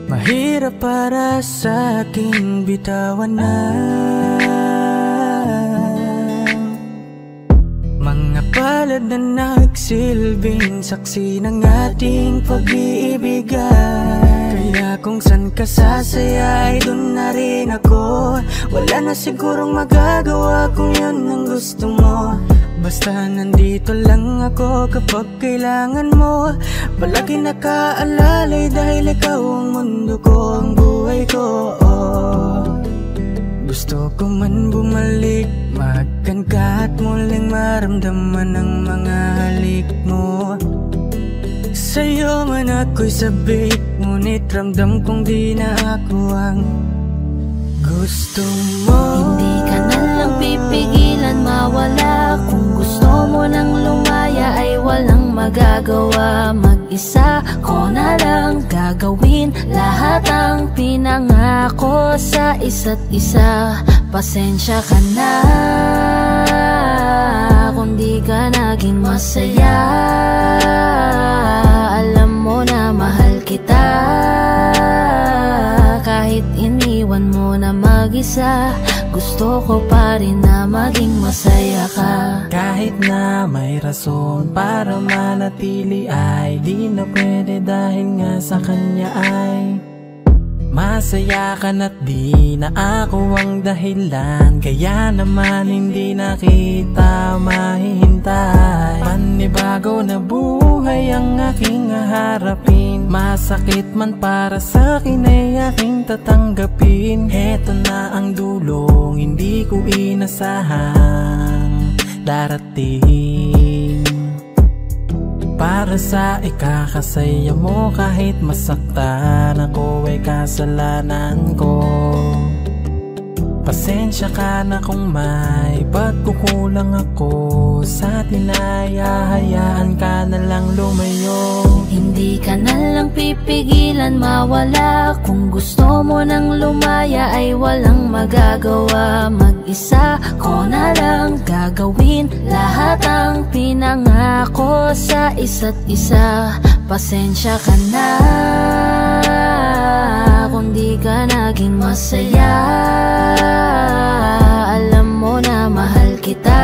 Mahirap para sa akin bitawan na mga palad na nagsilbing saksi ng ating pag-iibigan. Kaya kung san ka sasaya ay dun na rin ako. Wala na sigurong magagawa kung yun ang gusto mo. Basta nandito lang ako kapag kailangan mo. Palagi nakaalalay dahil ikaw ang mundo ko, ang buhay ko. Gusto ko man bumalik, mahagkan ka at muling maramdaman ang mga halik mo. Sa'yo man ako'y sabik, ngunit ramdam kong di na ako ang gusto mo. Hindi ka na lang pipigilan mawala. Kung gusto mo nang lumaya ay walang magagawa. Mag-isa ko na lang gagawin lahat ang pinangako sa isa't isa. Pasensya ka na kung di ka naging masaya. Alam mo na mahal kita kahit iniwan mo na mag-isa. Gusto ko pa rin na maging masaya ka. Kahit na may rason para manatili ay di na pwede dahil nga sa kanya ay masaya ka na't di na ako ang dahilan. Kaya naman hindi na kita mahihintay. Panibago na buhay ang aking haharapin. Masakit man para sa'kin ay aking tatanggapin. Heto na ang dulong hindi ko inasahang darating. Para sa ikakasaya mo kahit masaktan ako ay kasalanan ko. Pasensya ka na kung may pagkukulang ako sa atin ay hahayaan ka na lang lumayo. Hindi ka na lang pipigilan mawala. Kung gusto mo nang lumaya ay walang magagawa. Mag-isa ko na lang gagawin lahat ang pinangako sa isa't isa. Pasensya ka na kung di ka naging masaya. Alam mo na mahal kita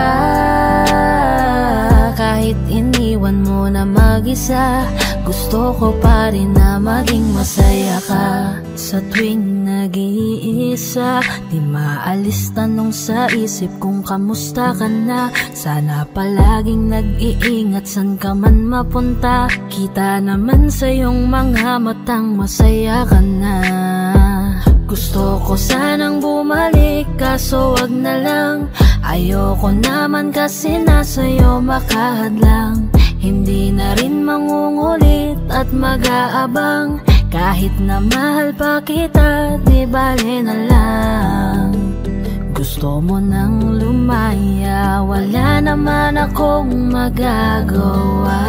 kahit iniwan mo na mag-isa. Gusto ko pa rin na maging masaya ka. Sa tuwing nag-iisa, di maalis tanong sa isip kung kamusta ka na. Sana palaging nag-iingat san ka man mapunta. Kita naman sa iyong mga matang masaya ka na. Gusto ko sanang bumalik kaso wag na lang. Ayoko naman kasi nasa'yo makahadlang. Hindi na rin mangungulit at mag-aabang. Kahit na mahal pa kita, di bale na lang. Gusto mo nang lumaya, wala naman akong magagawa.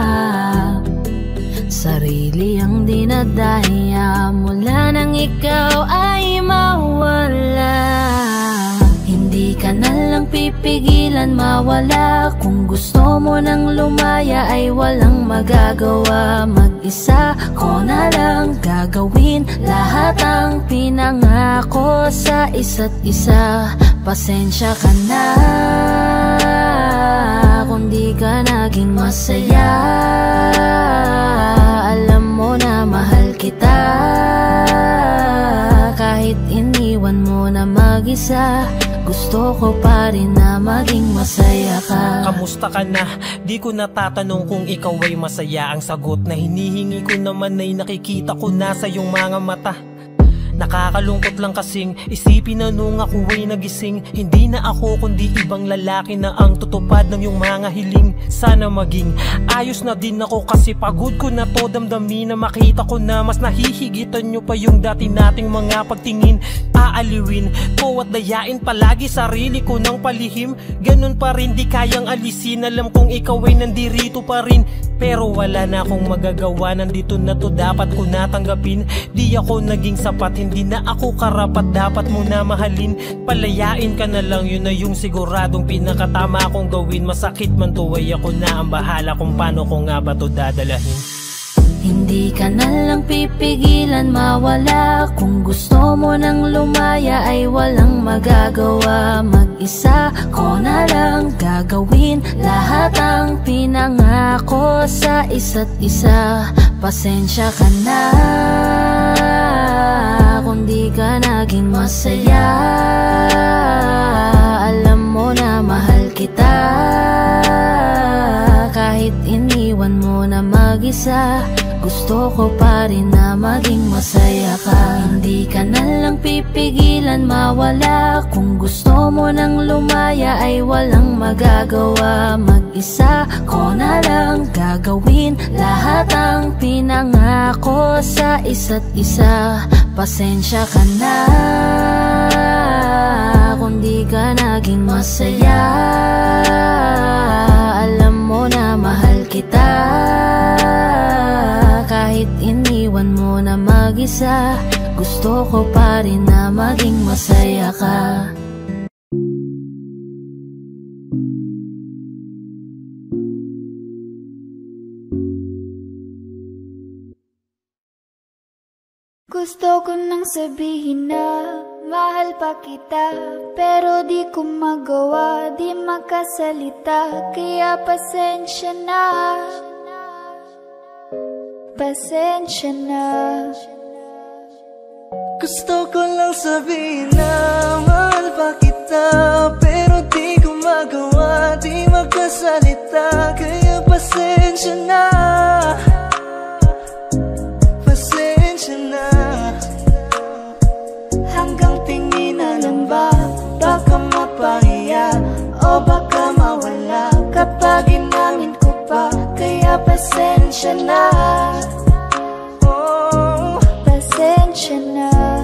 Sarili ang dinadaya mula nang ikaw ay mawala. Hindi ka na lang pipigilan mawala. Kung gusto mo nang lumaya ay walang magagawa. Mag-isa ko na lang gagawin lahat ang pinangako sa isa't isa. Pasensya ka na kung di ka naging masaya. Alam mo na mahal kita kahit iniwan mo na mag-isa. Gusto ko pa rin na maging masaya ka. Kamusta ka na? Di ko natatanong kung ikaw ay masaya. Ang sagot na hinihingi ko naman ay nakikita ko na sa iyong mga mata. Nakakalungkot lang kasing isipin na nung ako ay nagising, hindi na ako kundi ibang lalaki na ang tutupad ng iyong mga hiling. Sana maging ayos na din ako kasi pagod ko na to damdamin na makita ko na mas nahihigitan nyo pa yung dati nating mga pagtingin. Aaliwin ko at dayain palagi sarili ko ng palihim. Ganun pa rin di kayang alisin. Alam kong ikaw ay nandirito pa rin, pero wala na akong magagawa. Nandito na to, dapat ko natanggapin. Di ako naging sapat, hindi na ako karapat. Dapat mo na mahalin, palayain ka na lang. Yun na yung siguradong pinakatama akong gawin. Masakit man to ay ako na ang bahala kung paano ko nga ba to dadalahin. Hindi ka na lang pipigilan mawala. Kung gusto mo nang lumaya ay walang magagawa. Mag-isa ko na lang gagawin lahat ang pinangako sa isa't isa. Pasensya ka na kung di ka naging masaya. Alam mo na mahal kita, kahit iniwan mo na mag-isa. Gusto ko pa rin na maging masaya ka. Hindi ka na lang pipigilan mawala. Kung gusto mo nang lumaya ay walang magagawa. Mag-isa ko na lang gagawin lahat ang pinangako sa isa't isa. Pasensya ka na kung di ka naging masaya. Alam mo na mahal kita, kahit iniwan mo na mag-isa. Gusto ko pa rin na maging masaya ka. Gusto ko nang sabihin na mahal pa kita, pero di ko magawa, di makasalita. Kaya pasensya na, pasensya na. Gusto ko lang sabihin na mahal pa kita, pero di ko magawa, di makasalita. Kaya pasensya na, pasensya na. Hanggang tingin na lang ba, baka mapahiya o baka mawala kapag inamin ko pa. Kaya pasensya na, oh, pasensya na.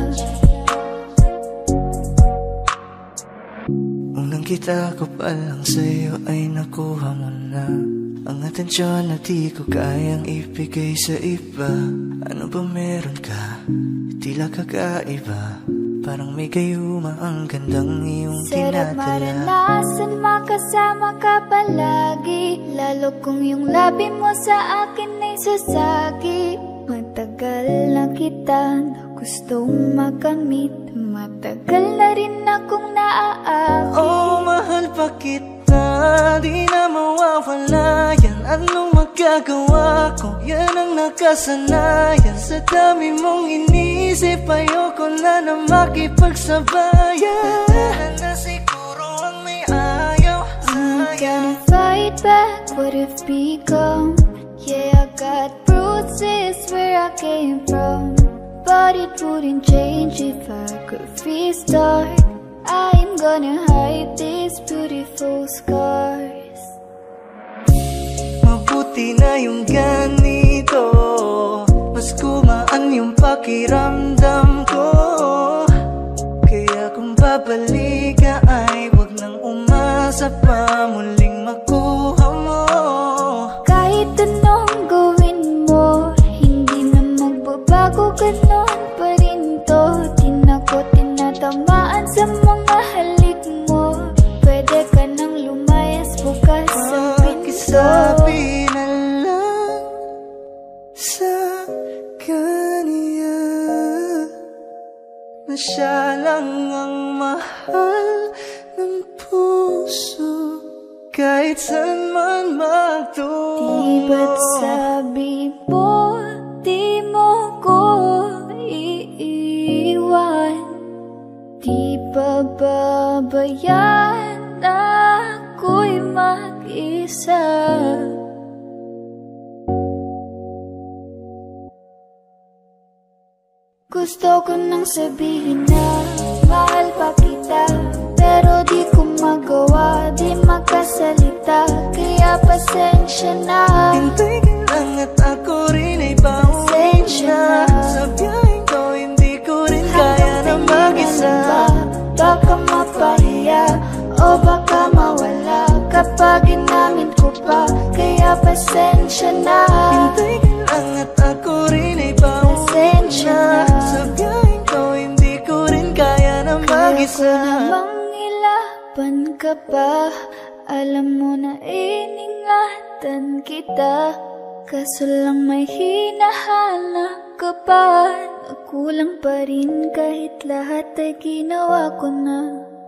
Unang kita ko pa lang sa'yo ay nakuha mo na ang atensyon na di ko kayang ibigay sa iba. Ano ba meron ka? Tila kakaiba, parang may gayuma ang gandang iyong Sarap tinatala. maranasan makasama ka palagi, lalo kung yung labi mo sa akin ay sasagi. Matagal na kita na gustong makamit, matagal na rin akong naaakit. Oh, mahal pa kita, di na mawawala yan. Anong magagawa ko? Yan ang nakasanayan. Sa dami mong inisip, ayoko na na makipagsabayan. Tatanan na siguro ang may ayaw I'm gonna fight back what if become. Yeah, I got bruises where I came from, but it wouldn't change if I could restart. I'm gonna hide these beautiful scars. Mabuti na yung ganito, mas gumaan yung pakiramdam ko. Kaya kung babalik ka ay wag nang umasa pa muling makuha mo. Kahit anong gawin mo, hindi na magbabago, ganon pa rin to. Di na ko tinatamaan sa mga halik mo. Pwede ka nang lumayas bukas ang pinto. Pakisabi na lang sa kanya na siya lang ang mahal ng puso, kahit saan man magtungo. Di ba't sabi mo, di mo ko iiwan? Di ba babayaan ako'y mag-isa? Gusto ko nang sabihin na mahal pa kita, pero di ko magawa, di makasalita. Kaya pasensya na, hintay ka lang at ako rin ay pauwi na. Sa biyaheng ko hindi ko rin kaya na mag-isa. Baka mapahiya o baka mawala kapag inamin ko pa. Kaya pasensya na, hintay ka lang at ako rin ay pauwi na. Sa biyaheng ko hindi ko rin kaya na mag-isa. Kaya ko namang ilaban ka pa, alam mo na iningatan kita. Kaso lang may hinahanap ka pa, nagkulang pa rin kahit lahat ay ginawa ko na.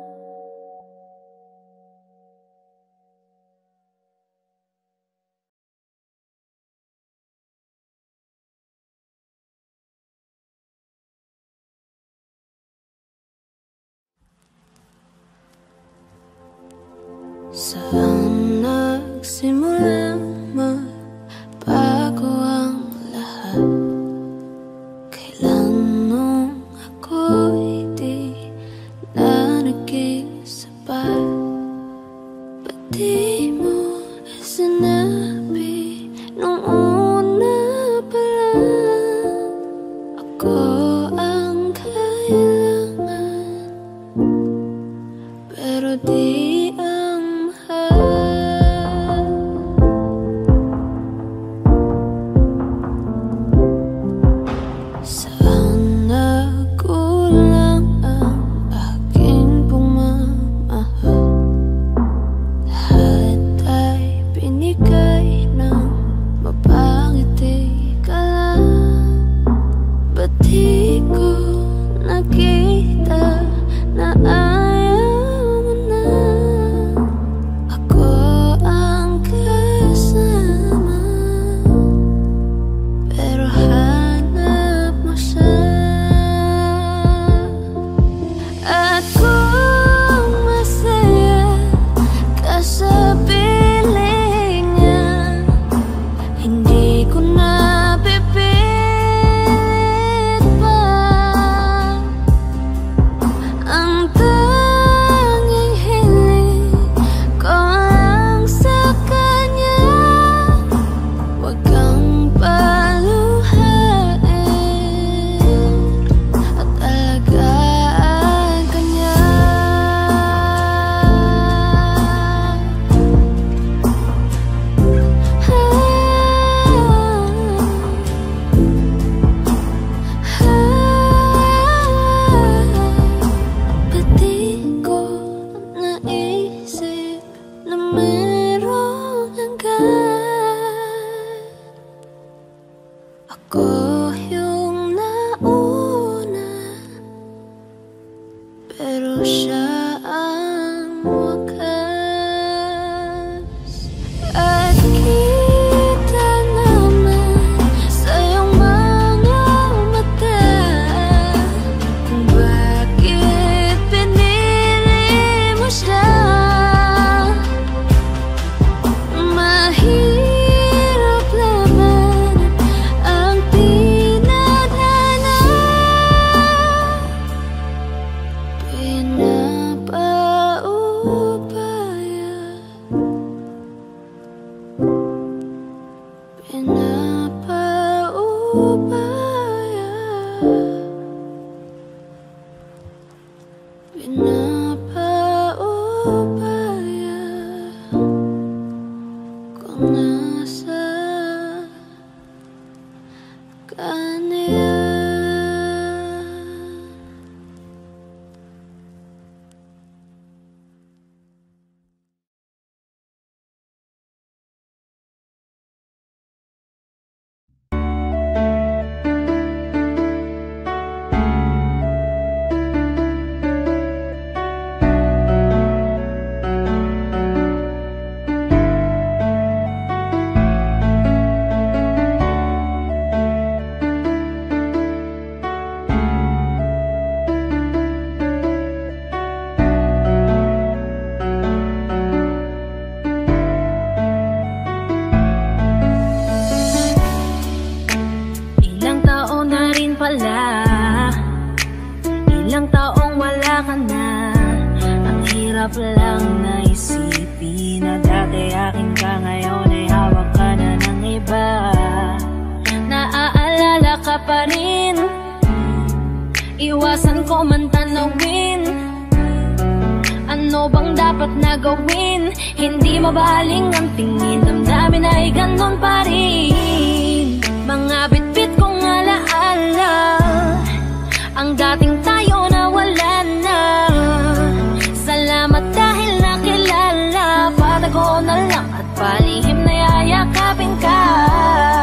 Saan nagsimulang magbago ang lahat? Kailan nung ako'y di na naging sapat? Ba't di mo sinabi nung una pa lang ako ang kailangan, pero di lang na isipin na dati akin ka, ngayon ay hawak ka na ng iba. Naaalala ka pa rin, iwasan ko man tanawin. Ano bang dapat na gawin? Hindi mabaling ang tingin, damdamin ay ganon pa rin. Mga bitbit kong alaala, ang dating tayo na wala na. Salamat dahil nakilala, patago na lang at palihim na yayakapin ka.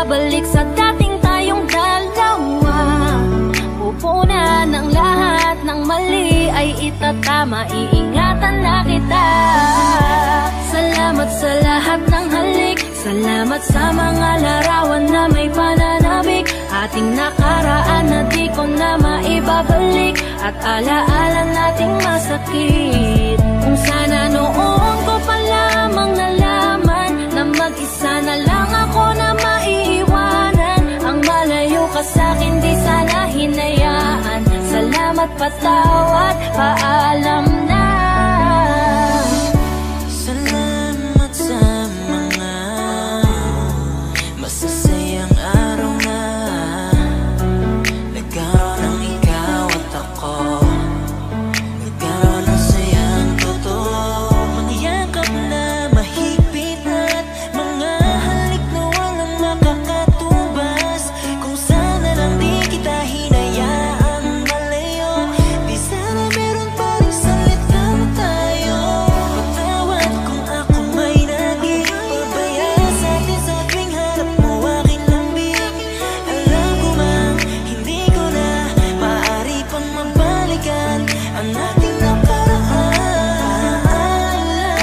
maibabalik sa dating tayong dalawa. Pupunan ng lahat ng mali ay itatama, iingatan na kita. Salamat sa lahat ng halik, salamat sa mga larawan na may pananabik. Ating nakaraan na di ko na maibabalik, at alaala nating masakit. Kung sana noon ko pa lamang nalaman na mag-isa na lang ako na maiiwanan. Ang malayo ka sa'kin di sana hinayaan. Salamat, patawad, paalam na. Salamat sa mga masasayang araw na nagkaroon ng ikaw at ako. Nagkaroon ng sayang totoo, mga yakap na mahigpit at mga halik na walang makakatubas. Kung sana lang di kita hinayaan malayo, di sana meron pa rin salita tayo. Patawad kung ako may naging pabaya sa atin sa tuwing harap mo aking lambing. Alam ko mang hindi ko na maaari pang mabalikan ang ating nakaraan.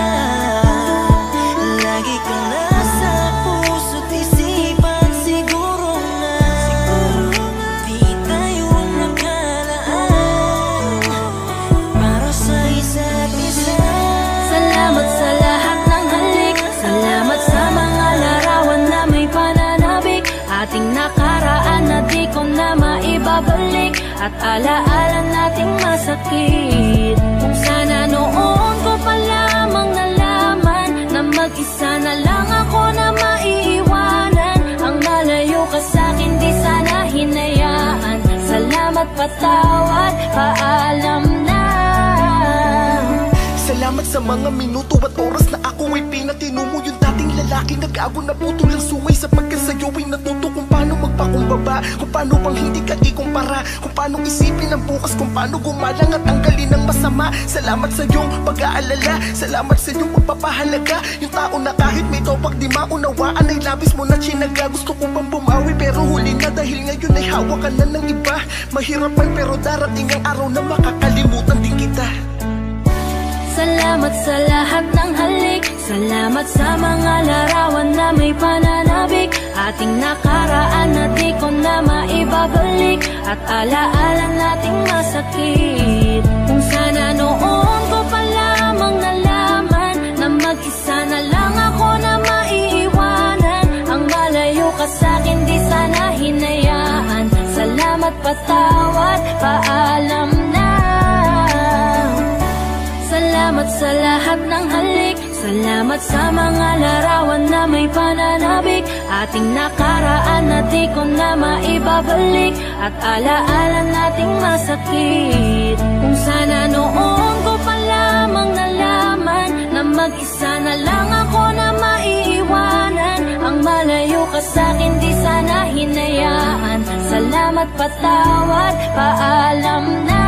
Lagi ka nasa puso't isipan, siguro nga di tayo ang nakalaan para sa isa't isa. Salamat sa lahat ng halik, salamat sa mga larawan na may pananabik. Ating nakaraan na di ko na maibabalik, at alaala nating masakit. Kung sana noon ko pa lamang nalaman na mag-isa na lang ako na maiiwanan. Ang malayo ka sa'kin di sana hinayaan. Salamat, patawad, paalam na. Salamat sa mga minuto at oras na ako ay pinatino mo. Yung dating lalaki nag-ago na putol ang sungay, sapagkat sa'yo ay natuto kung paano magpakumbaba, kung paano pang hindi ka ikumpara, kung paano isipin ang bukas, kung paano gumalang at tanggalin ang masama. Salamat sa iyong pag-aalala, salamat sa iyong pagpapahalaga. Yung tao na kahit may topak di maunawaan ay labis mo na chinaga. Gusto ko pang bumawi pero huli na, dahil ngayon ay hawak ka na ng iba. Mahirap man pero darating ang araw na makakalimutan din kita. Salamat sa lahat ng halik, salamat sa mga larawan na may pananabik. Ating nakaraan na di ko na maibabalik, at alaala nating masakit. Kung sana noon ko pa lamang nalaman na mag-isa na lang ako na maiiwanan. Ang malayo ka sa'kin di sana hinayaan. Salamat, patawad, paalam na. Salamat sa lahat ng halik, salamat sa mga larawan na may pananabik. Ating nakaraan na di ko na maibabalik, at alaala nating masakit. Kung sana noon ko pa lamang nalaman na mag-isa na lang ako na maiiwanan. Ang malayo ka sa'kin di sana hinayaan. Salamat, patawad, paalam na.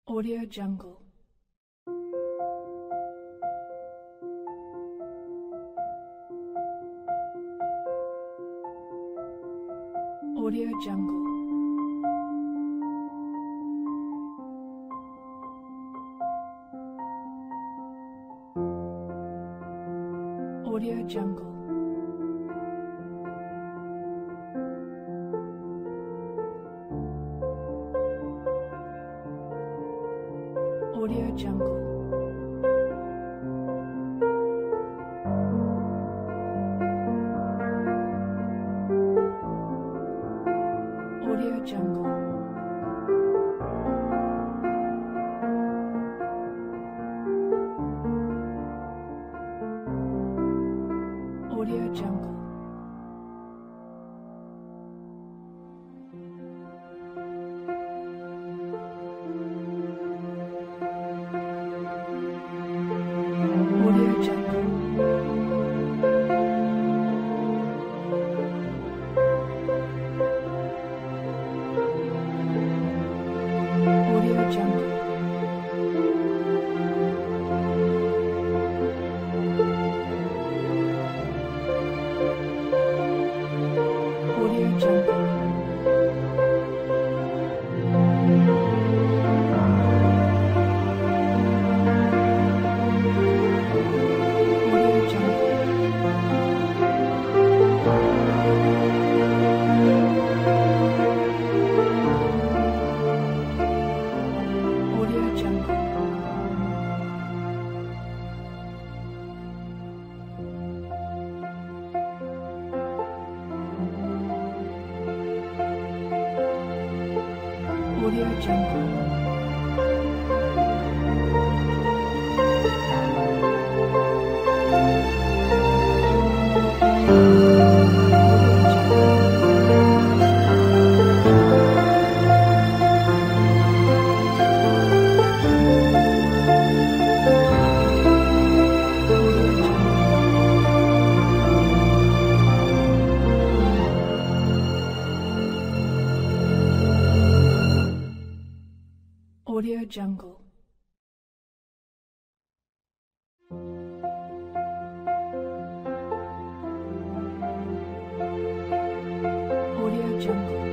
Audio Jungle. Audio Jungle. Audio Jungle. Audio Jungle. Audio Jungle. Audio Jungle. Audio Jungle. Audio Jungle. Audio Jungle. Audio Jungle. Audio Jungle. Audio Jungle. Audio Jungle.